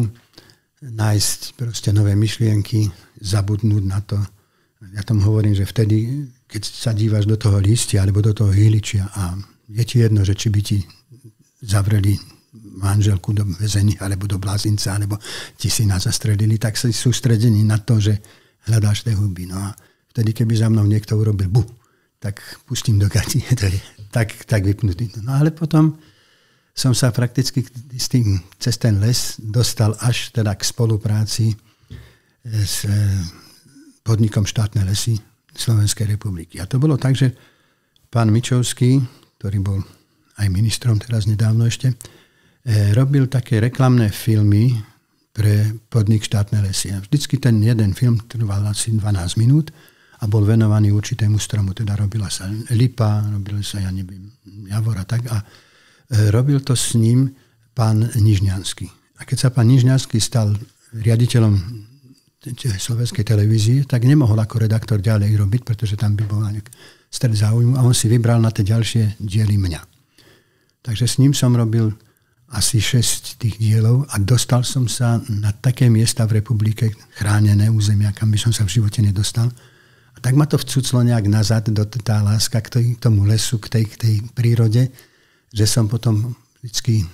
nájsť proste nové myšlienky, zabudnúť na to. Ja tomu hovorím, že vtedy, keď sa díváš do toho lístia alebo do toho hýličia a je ti jedno, že či by ti zavreli manželku do väzenia, alebo do blázinca, alebo ti si nás zastrelili, tak si sústredení na to, že hľadáš tie huby. No a vtedy, keby za mnou niekto urobil bu, tak pustím do gati. To je tak, tak vypnutý. No ale potom som sa prakticky s tým, cez ten les dostal až teda k spolupráci s podnikom Štátne lesy Slovenskej republiky. A to bolo tak, že pán Mičovský, ktorý bol aj ministrom teraz nedávno ešte, robil také reklamné filmy pre podnik Štátne lesy. A vždycky ten jeden film trval asi dvanásť minút a bol venovaný určitému stromu. Teda robila sa lipa, robila sa, ja neviem, javor a tak. A robil to s ním pán Nižňanský. A keď sa pán Nižňanský stal riaditeľom slovenskej televízie, tak nemohol ako redaktor ďalej robiť, pretože tam by bol stred záujmu a on si vybral na tie ďalšie diely mňa. Takže s ním som robil asi šesť tých dielov a dostal som sa na také miesta v republike, chránené územia, kam by som sa v živote nedostal. A tak ma to vcuclo nejak nazad, do tá láska k tomu lesu, k tej, k tej prírode, že som potom vždycky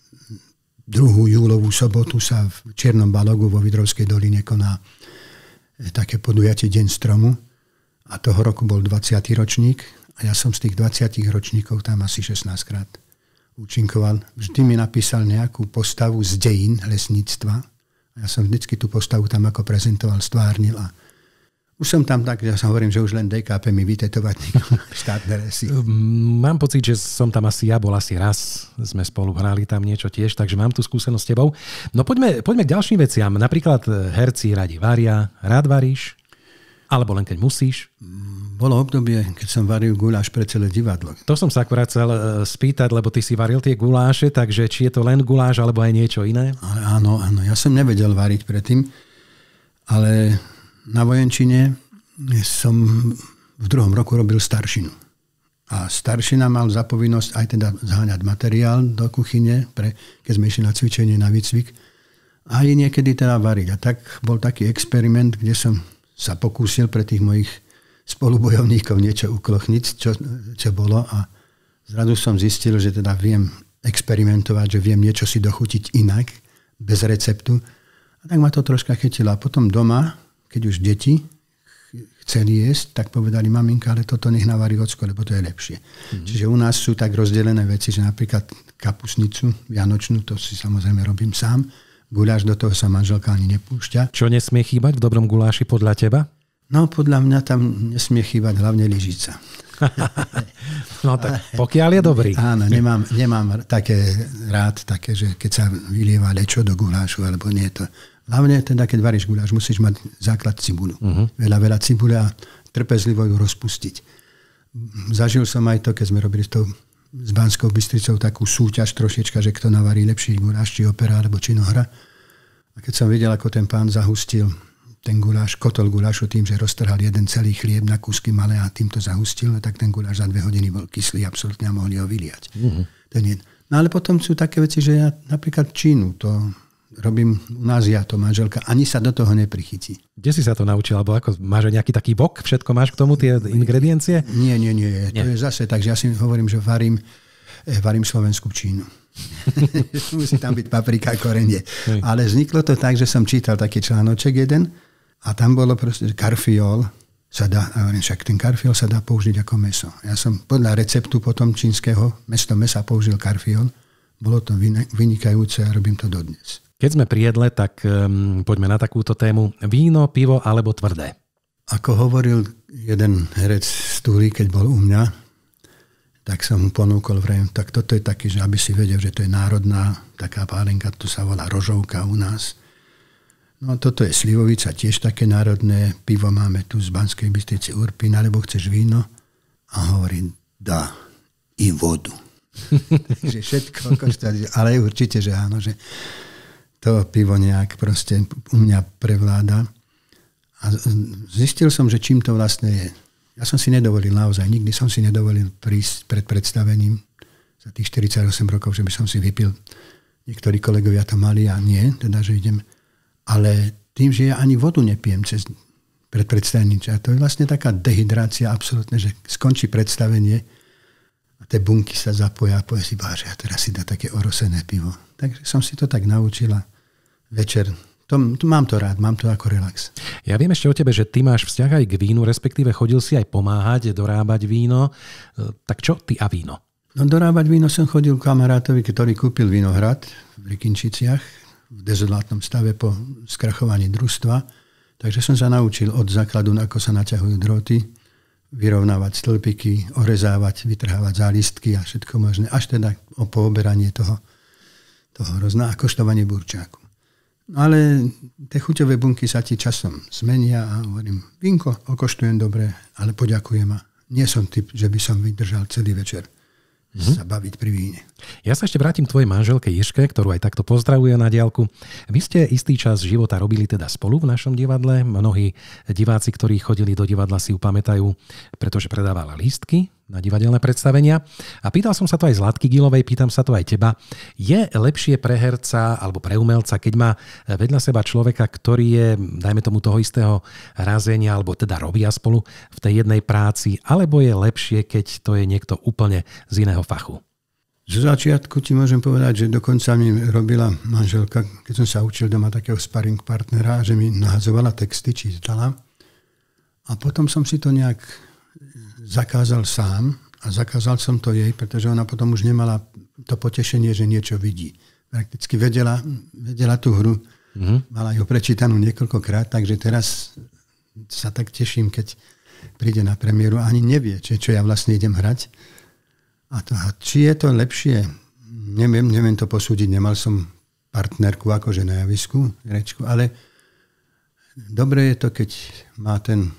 druhú júlovú sobotu sa v Čiernom Balogu vo Vidrovskej doline koná také podujatie Deň stromu. A toho roku bol dvadsiaty ročník a ja som z tých dvadsiatich ročníkov tam asi šestnásťkrát účinkoval. Vždy mi napísal nejakú postavu z dejín lesníctva. A ja som vždycky tú postavu tam ako prezentoval, stvárnil a už som tam tak, ja som hovorím, že už len dé ká pé mi vytetovať Štátne lesy. Mám pocit, že som tam asi ja bol asi raz. Sme spolu hrali tam niečo tiež, takže mám tú skúsenosť s tebou. No poďme, poďme k ďalším veciam. Napríklad herci radi varia. Rád varíš? Alebo len keď musíš? Bolo obdobie, keď som varil guláš pre celé divadlo. To som sa akurát chcel spýtať, lebo ty si varil tie guláše, takže či je to len guláš, alebo aj niečo iné? Ale áno, áno. Ja som nevedel variť predtým, ale na vojenčine som v druhom roku robil staršinu. A staršina mal za povinnosť aj teda zháňať materiál do kuchyne, pre, keď sme išli na cvičenie, na výcvik, a aj niekedy teda variť. A tak bol taký experiment, kde som sa pokúsil pre tých mojich spolubojovníkov niečo uklochniť, čo, čo bolo a zrazu som zistil, že teda viem experimentovať, že viem niečo si dochutiť inak, bez receptu. A tak ma to troška chytilo. A potom doma, keď už deti chceli jesť, tak povedali, maminka, ale toto nech navarí ocko, lebo to je lepšie. Mm-hmm. Čiže u nás sú tak rozdelené veci, že napríklad kapusnicu vianočnú, to si samozrejme robím sám, guláš, do toho sa manželka ani nepúšťa. Čo nesmie chýbať v dobrom guláši podľa teba? No, podľa mňa tam nesmie chýbať hlavne lyžica. No tak, pokiaľ je dobrý. Áno, nemám, nemám také rád, také, že keď sa vylieva lečo do gulášu, alebo nie to. Hlavne teda, keď varíš guláš, musíš mať základ cibulu. Uh-huh. Veľa, veľa cibule a trpezlivo ju rozpustiť. Zažil som aj to, keď sme robili to s Banskou Bystricou takú súťaž trošička, že kto navarí lepší guláš, či opera, alebo činohra. A keď som videl, ako ten pán zahustil ten guláš, kotol gulášu tým, že roztrhal jeden celý chlieb na kúsky malé a tým to zahustil, tak ten guláš za dve hodiny bol kyslý absolútne a mohli ho vyliať. Uh-huh. Ten je, No ale potom sú také veci, že ja napríklad čínu, to robím u nás ja, to manželka, ani sa do toho neprichytí. Kde si sa to naučil? Alebo ako, máš nejaký taký vok? Všetko máš k tomu, tie ingrediencie? Nie, nie, nie. nie. To je zase tak, že ja si hovorím, že varím, varím slovenskú čínu. Musí tam byť paprika, korenie. Ale vzniklo to tak, že som čítal taký článoček jeden a tam bolo proste, že karfiol sa dá, však ten karfiol sa dá použiť ako mäso. Ja som podľa receptu potom čínskeho mesto mäsa použil karfiol. Bolo to vynikajúce a robím to dodnes. Keď sme pri jedle, tak um, poďme na takúto tému. Víno, pivo alebo tvrdé? Ako hovoril jeden herec z Túry, keď bol u mňa, tak som mu ponúkol, vrejme, tak toto je taký, že aby si vedel, že to je národná taká pálenka, to sa volá rožovka u nás. No toto je slivovica, tiež také národné. Pivo máme tu z Banskej Bystrice Urpín, alebo chceš víno? A hovorí, dá, i vodu. Takže všetko koštá, ale určite, že áno, že to pivo nejak proste u mňa prevláda. A zistil som, že čím to vlastne je. Ja som si nedovolil naozaj, nikdy som si nedovolil prísť pred predstavením za tých štyridsaťosem rokov, že by som si vypil. Niektorí kolegovia to mali a nie, teda, že idem. Ale tým, že ja ani vodu nepijem cez pred predstavením, a to je vlastne taká dehydrácia absolútne, že skončí predstavenie a tie bunky sa zapoja a povie si, báže, a teraz si dá také orosené pivo. Takže som si to tak naučila večer. To, to, mám to rád, mám to ako relax. Ja viem ešte o tebe, že ty máš vzťah aj k vínu, respektíve chodil si aj pomáhať, dorábať víno. Tak čo ty a víno? No dorábať víno som chodil k kamarátovi, ktorý kúpil vinohrad v Likinčiciach v dezolátnom stave po skrachovaní družstva. Takže som sa naučil od základu, ako sa naťahujú drôty, vyrovnávať stĺpiky, orezávať, vytrhávať zálistky a všetko možné. Až teda o pooberanie toho toho hrozná a koštovanie burčáku. Ale tie chuťové bunky sa ti časom zmenia a hovorím, vínko okoštujem dobre, ale poďakujem a nie som typ, že by som vydržal celý večer mm-hmm. sa baviť pri víne. Ja sa ešte vrátim k tvojej manželke Jižke, ktorú aj takto pozdravuje na diaľku. Vy ste istý čas života robili teda spolu v našom divadle. Mnohí diváci, ktorí chodili do divadla, si ju pamätajú, pretože predávala lístky na divadelné predstavenia. A pýtal som sa to aj Zlatky Gilovej, pýtam sa to aj teba. Je lepšie pre herca alebo pre umelca, keď má vedľa seba človeka, ktorý je, dajme tomu, toho istého razenia, alebo teda robia spolu v tej jednej práci, alebo je lepšie, keď to je niekto úplne z iného fachu? Zo začiatku ti môžem povedať, že dokonca mi robila manželka, keď som sa učil doma takého sparring partnera, že mi nahadzovala texty, čítala. A potom som si to nejak zakázal sám a zakázal som to jej, pretože ona potom už nemala to potešenie, že niečo vidí. Prakticky vedela, vedela tú hru, mm-hmm. mala ju prečítanú niekoľkokrát, takže teraz sa tak teším, keď príde na premiéru a ani nevie, čo, čo ja vlastne idem hrať. A, to, a či je to lepšie, neviem, neviem to posúdiť, nemal som partnerku akože na javisku, rečku, ale dobre je to, keď má ten,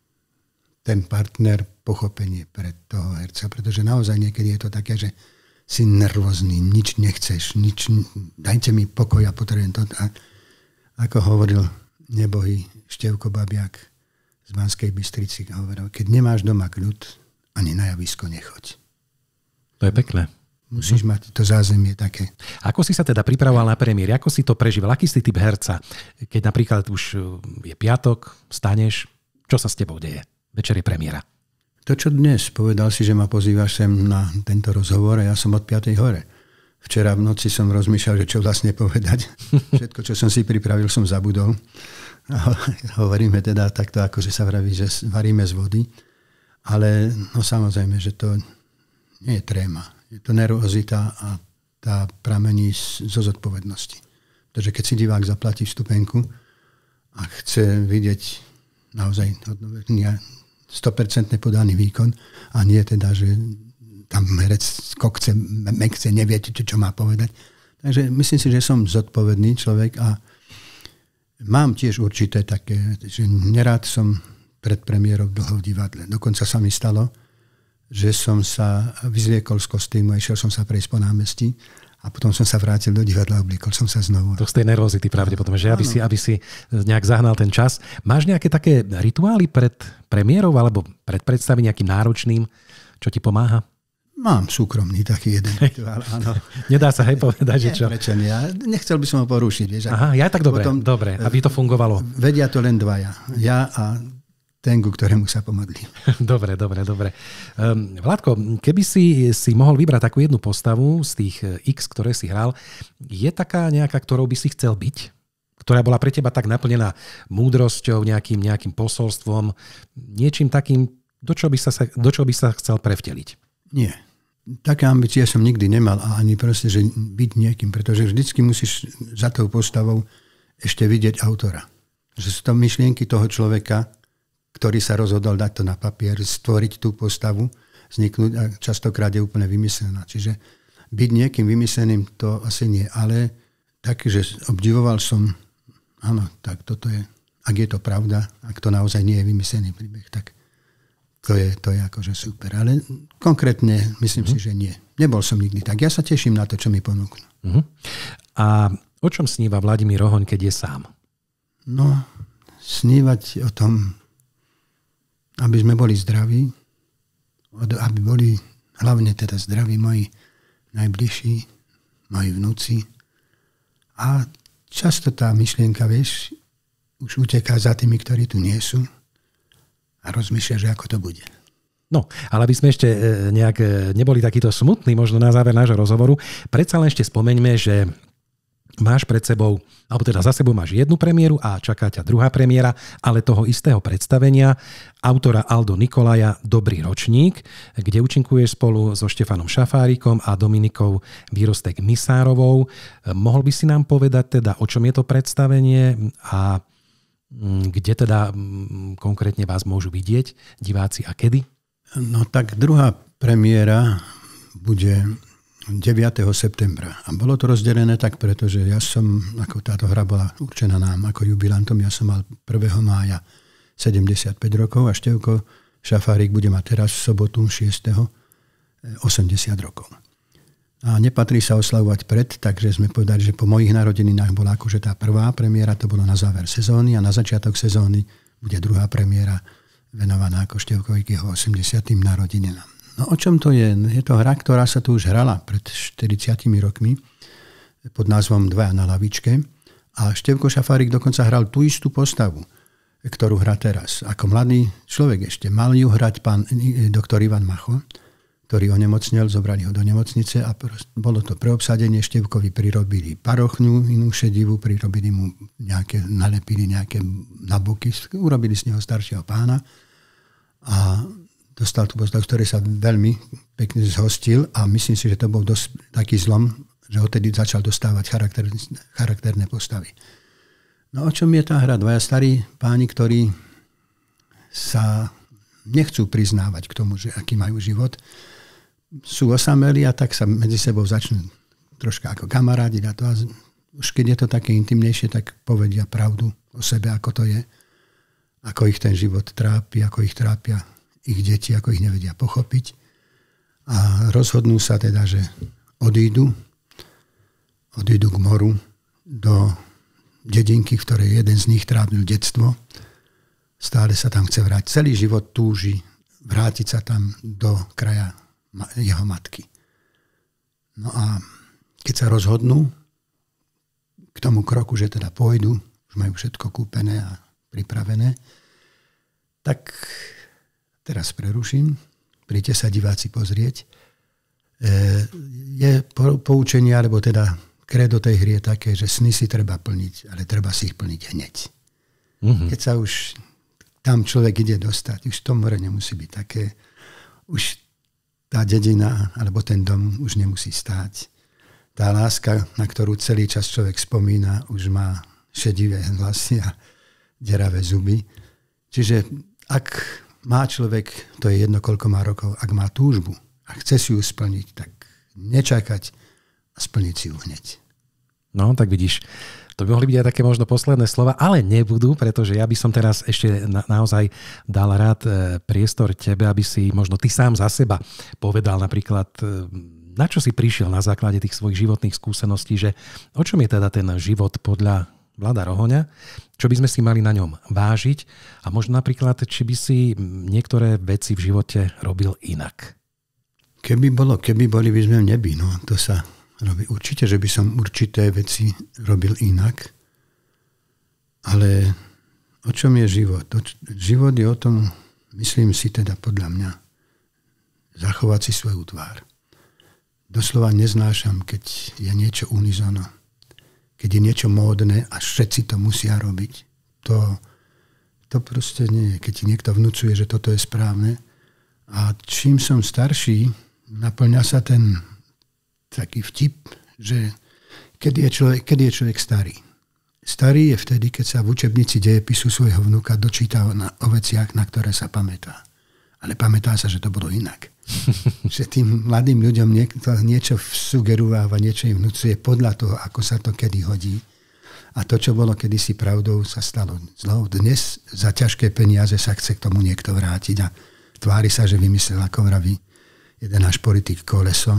ten partner pochopenie pre toho herca, pretože naozaj niekedy je to také, že si nervózny, nič nechceš, nič, dajte mi pokoj a potrebujem to. A ako hovoril nebohý Števko Babiak z Banskej Bystrici, hovoril, keď nemáš doma kľud, ani na javisko nechoď. To je pekné. Musíš mať to zázemie také. Ako si sa teda pripravoval na premiér? Ako si to prežíval? Aký si typ herca? Keď napríklad už je piatok, staneš, čo sa s tebou deje? Večer je premiéra. To, čo dnes, povedal si, že ma pozývaš sem na tento rozhovor a ja som od piatej hore. Včera v noci som rozmýšľal, že čo vlastne povedať. Všetko, čo som si pripravil, som zabudol. A hovoríme teda takto, ako že sa vraví, že varíme z vody. Ale no samozrejme, že to nie je tréma. Je to nervozita a tá pramení zo zodpovednosti. Pretože keď si divák zaplatí vstupenku a chce vidieť naozaj sto percent podaný výkon a nie teda, že tam herec kokce, mekce, nevie, čo, čo má povedať. Takže myslím si, že som zodpovedný človek a mám tiež určité také, že nerád som pred premiérou dlho v divadle. Dokonca sa mi stalo, že som sa vyzliekol z kostýmu a išiel som sa prejsť po námestí a potom som sa vrátil do divadla a obliekol som sa znovu. To z tej nervozity pravdepodobne, že aby si, aby si nejak zahnal ten čas. Máš nejaké také rituály pred premiérou alebo pred predstavením nejakým náročným, čo ti pomáha? Mám súkromný taký jeden rituál, áno. Nedá sa hej povedať, že čo? Prečo nie? Ja nechcel by som ho porušiť. Vieš, Aha, ja tak dobre, potom, dobre, aby to fungovalo. Vedia to len dvaja. Ja a ten, ku ktorému sa pomodlím. Dobre, dobre, dobre. Um, Vládko, keby si, si mohol vybrať takú jednu postavu z tých X, ktoré si hral, je taká nejaká, ktorou by si chcel byť? Ktorá bola pre teba tak naplnená múdrosťou, nejakým, nejakým posolstvom, niečím takým, do čoho by sa, do čoho by sa chcel prevteliť? Nie. Také ambície som nikdy nemal a ani proste, že byť niekým, pretože vždycky musíš za tou postavou ešte vidieť autora. Že sú to myšlienky toho človeka, ktorý sa rozhodol dať to na papier, stvoriť tú postavu, vzniknúť a častokrát je úplne vymyslená. Čiže byť niekým vymysleným to asi nie, ale tak, že obdivoval som, áno, tak toto je, ak je to pravda, ak to naozaj nie je vymyslený príbeh, tak To je, to je akože super. Ale konkrétne myslím uh-huh. si, že nie. Nebol som nikdy tak. Ja sa teším na to, čo mi ponúknú. Uh-huh. A o čom sníva Vladimír Rohoň, keď je sám? No, snívať o tom, aby sme boli zdraví, aby boli hlavne teda zdraví moji najbližší, moji vnúci. A často tá myšlienka, vieš, už uteká za tými, ktorí tu nie sú. A rozmýšľa, že ako to bude. No, ale aby sme ešte nejak neboli takýto smutní, možno na záver nášho rozhovoru, predsa len ešte spomeňme, že máš pred sebou, alebo teda za sebou máš jednu premiéru a čaká ťa druhá premiéra, ale toho istého predstavenia autora Aldo Nikolaja Dobrý ročník, kde účinkuješ spolu so Štefanom Šafárikom a Dominikou Výrostek Misárovou. Mohol by si nám povedať teda, o čom je to predstavenie a kde teda konkrétne vás môžu vidieť diváci a kedy? No tak druhá premiéra bude deviateho septembra. A bolo to rozdelené tak, pretože ja som, ako táto hra bola určená nám ako jubilantom, ja som mal prvého mája sedemdesiatpäť rokov a Števko Šafárik bude mať teraz v sobotu šiesteho osemdesiat rokov. A nepatrí sa oslavovať pred, takže sme povedali, že po mojich narodeninách bola akože tá prvá premiéra, to bolo na záver sezóny a na začiatok sezóny bude druhá premiéra venovaná ako Števkovi k jeho osemdesiatym narodeninám. No o čom to je? Je to hra, ktorá sa tu už hrala pred štyridsiatimi rokmi pod názvom Dvaja na lavičke a Števko Šafárik dokonca hral tú istú postavu, ktorú hrá teraz. Ako mladý človek ešte. Mal ju hrať pán doktor Ivan Macho, ktorý onemocnel, zobrali ho do nemocnice a bolo to preobsadenie. Števkovi prirobili parochňu, inú šedivú, prirobili mu nejaké, nalepili nejaké naboky, urobili z neho staršieho pána a dostal tú postavu, ktorej sa veľmi pekne zhostil a myslím si, že to bol dosť taký zlom, že odtedy začal dostávať charakter, charakterné postavy. No o čom je tá hra? Dvaja starí páni, ktorí sa nechcú priznávať k tomu, že aký majú život, sú osamelí a tak sa medzi sebou začnú troška ako kamarádiť a to a už keď je to také intimnejšie, tak povedia pravdu o sebe, ako to je, ako ich ten život trápi, ako ich trápia ich deti, ako ich nevedia pochopiť a rozhodnú sa teda, že odídu odídu k moru do dedinky, v ktorej jeden z nich trávil detstvo. Stále sa tam chce vrátiť. Celý život túži vrátiť sa tam do kraja jeho matky. No a keď sa rozhodnú k tomu kroku, že teda pôjdu, už majú všetko kúpené a pripravené, tak teraz preruším. Príďte sa diváci pozrieť. Je poučenie, alebo teda kredo tej hry je také, že sny si treba plniť, ale treba si ich plniť hneď. Mm-hmm. Keď sa už tam človek ide dostať, už to more nemusí byť také, už tá dedina alebo ten dom už nemusí stáť. Tá láska, na ktorú celý čas človek spomína, už má šedivé hlasy a deravé zuby. Čiže ak má človek, to je jedno, koľko má rokov, ak má túžbu a chce si ju splniť, tak nečakať a splniť si ju hneď. No, tak vidíš, to by mohli byť aj také možno posledné slova, ale nebudú, pretože ja by som teraz ešte na, naozaj dal rád priestor tebe, aby si možno ty sám za seba povedal napríklad, na čo si prišiel na základe tých svojich životných skúseností, že o čom je teda ten život podľa Vlada Rohoňa, čo by sme si mali na ňom vážiť a možno napríklad, či by si niektoré veci v živote robil inak. Keby bolo, keby boli by sme v nebi, no to sa robí. Určite, že by som určité veci robil inak, ale o čom je život? Život je o tom, myslím si teda podľa mňa, zachovať si svoju tvár. Doslova neznášam, keď je niečo unizono, keď je niečo módne a všetci to musia robiť. To, to proste nie je. Keď ti niekto vnúcuje, že toto je správne. A čím som starší, naplňa sa ten taký vtip, že kedy je človek, kedy je človek starý. Starý je vtedy, keď sa v učebnici dejepisu svojho vnúka dočíta o, na, o veciach, na ktoré sa pamätá. Ale pamätá sa, že to bolo inak. Že tým mladým ľuďom niekto niečo sugerováva, niečo im vnúcuje podľa toho, ako sa to kedy hodí. A to, čo bolo kedysi pravdou, sa stalo zlou. Dnes za ťažké peniaze sa chce k tomu niekto vrátiť a tvári sa, že vymyslel, ako vraví jeden náš politik Koleso.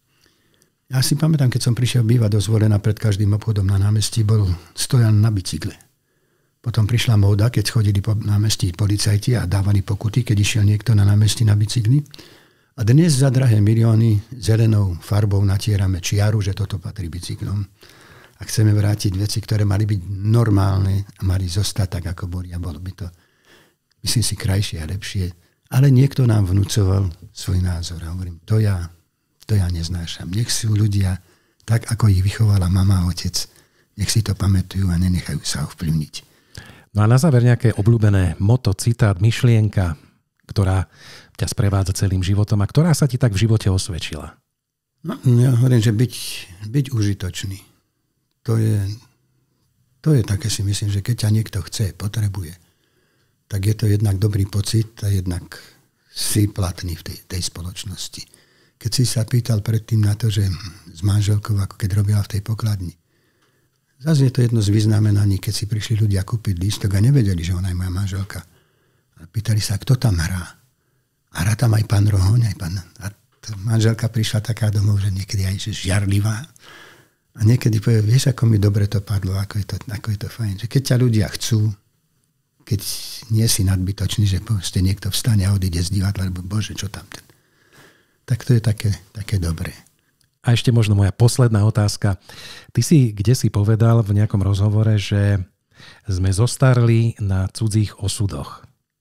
Ja si pamätám, keď som prišiel bývať do Zvolena, pred každým obchodom na námestí bol stojan na bicykle. Potom prišla móda, keď chodili po námestí policajti a dávali pokuty, keď išiel niekto na námestí na bicykli. A dnes za drahé milióny zelenou farbou natierame čiaru, že toto patrí bicyklom. A chceme vrátiť veci, ktoré mali byť normálne a mali zostať tak, ako boli. A bolo by to, myslím si, krajšie a lepšie. Ale niekto nám vnúcoval svoj názor. A hovorím, to ja, to ja neznášam. Nech sú ľudia tak, ako ich vychovala mama a otec. Nech si to pamätujú a nenechajú sa ovplyvniť. No a na záver nejaké obľúbené moto, citát, myšlienka, ktorá ťa sprevádza celým životom a ktorá sa ti tak v živote osvedčila? No, ja hovorím, že byť, byť užitočný. To je, to je také, si myslím, že keď ťa niekto chce, potrebuje, tak je to jednak dobrý pocit a jednak si platný v tej, tej spoločnosti. Keď si sa pýtal predtým na to, že s manželkou, ako keď robila v tej pokladni, zase je to jedno z vyznamenaní, keď si prišli ľudia kúpiť lístok a nevedeli, že ona je moja manželka. A pýtali sa, kto tam hrá. A hrá tam aj pán Rohoň, aj pán... A manželka prišla taká domov, že niekedy aj že žiarlivá. A niekedy povie, vieš, ako mi dobre to padlo, ako je to, ako je to fajn. Že keď ťa ľudia chcú, keď nie si nadbytočný, že proste niekto vstane a odíde z divadla, lebo bože, čo tam ten... Tak to je také, také dobré. A ešte možno moja posledná otázka. Ty si kde si povedal v nejakom rozhovore, že sme zostarli na cudzích osudoch.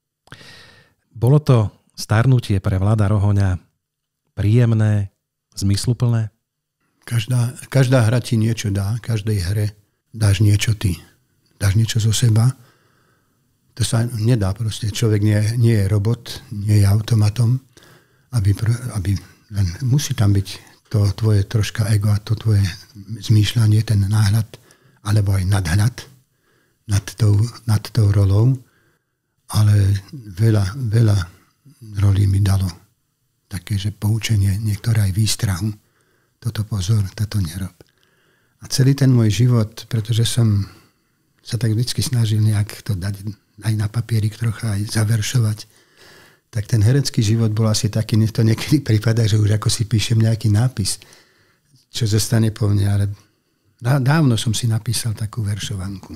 Bolo to starnutie pre Vlada Rohoňa príjemné, zmysluplné? Každá, každá hra ti niečo dá, každej hre dáš niečo ty. Dáš niečo zo seba. To sa nedá proste. Človek nie, nie je robot, nie je automatom, aby, aby len musí tam byť to tvoje troška ego a to tvoje zmýšľanie, ten náhľad, alebo aj nadhľad nad tou, nad tou rolou. Ale veľa, veľa rolí mi dalo také, že poučenie, niektoré aj výstrahu. Toto pozor, toto nerob. A celý ten môj život, pretože som sa tak vždy snažil nejak to dať aj na papierik trocha, aj zaveršovať, tak ten herecký život bol asi taký, to niekedy prípada, že už ako si píšem nejaký nápis, čo zostane po mne, ale dávno som si napísal takú veršovanku.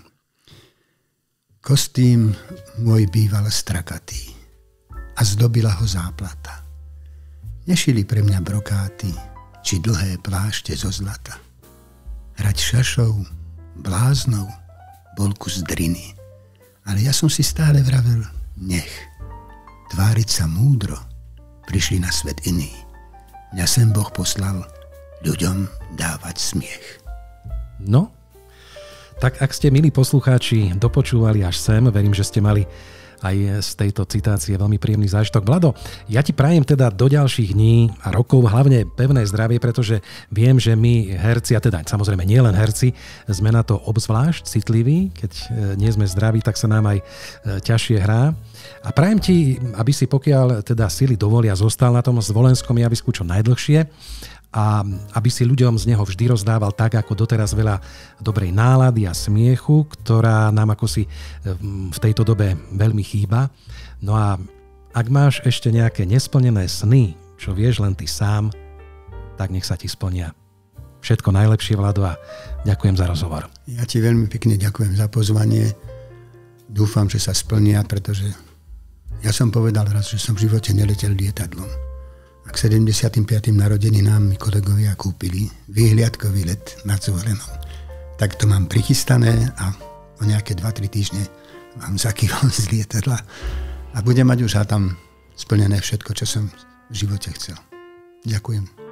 Kostým môj býval strakatý a zdobila ho záplata. Nešili pre mňa brokáty či dlhé plášte zo zlata. Hrať šašou, bláznou, bol kus driny. Ale ja som si stále vravel, nech. Tváriť sa múdro, prišli na svet iný. Mňa sem Boh poslal ľuďom dávať smiech. No, tak ak ste, milí poslucháči, dopočúvali až sem, verím, že ste mali aj z tejto citácie veľmi príjemný zážitok. Vlado, ja ti prajem teda do ďalších dní a rokov hlavne pevné zdravie, pretože viem, že my herci, a teda samozrejme nie len herci, sme na to obzvlášť citliví. Keď nie sme zdraví, tak sa nám aj ťažšie hrá. A prajem ti, aby si pokiaľ teda sily dovolia, zostal na tom zvolenskom javisku čo najdlhšie a aby si ľuďom z neho vždy rozdával tak, ako doteraz veľa dobrej nálady a smiechu, ktorá nám ako si v tejto dobe veľmi chýba. No a ak máš ešte nejaké nesplnené sny, čo vieš len ty sám, tak nech sa ti splnia. Všetko najlepšie, Vlado, a ďakujem za rozhovor. Ja ti veľmi pekne ďakujem za pozvanie. Dúfam, že sa splnia, pretože ja som povedal raz, že som v živote neletel lietadlom. A A k sedemdesiatym piatym narodeninám mi kolegovia kúpili výhliadkový let nad Zohrenou. Tak to mám prichystané a o nejaké dva tri týždne vám zakývam z lietadla a budem mať už tam splnené všetko, čo som v živote chcel. Ďakujem.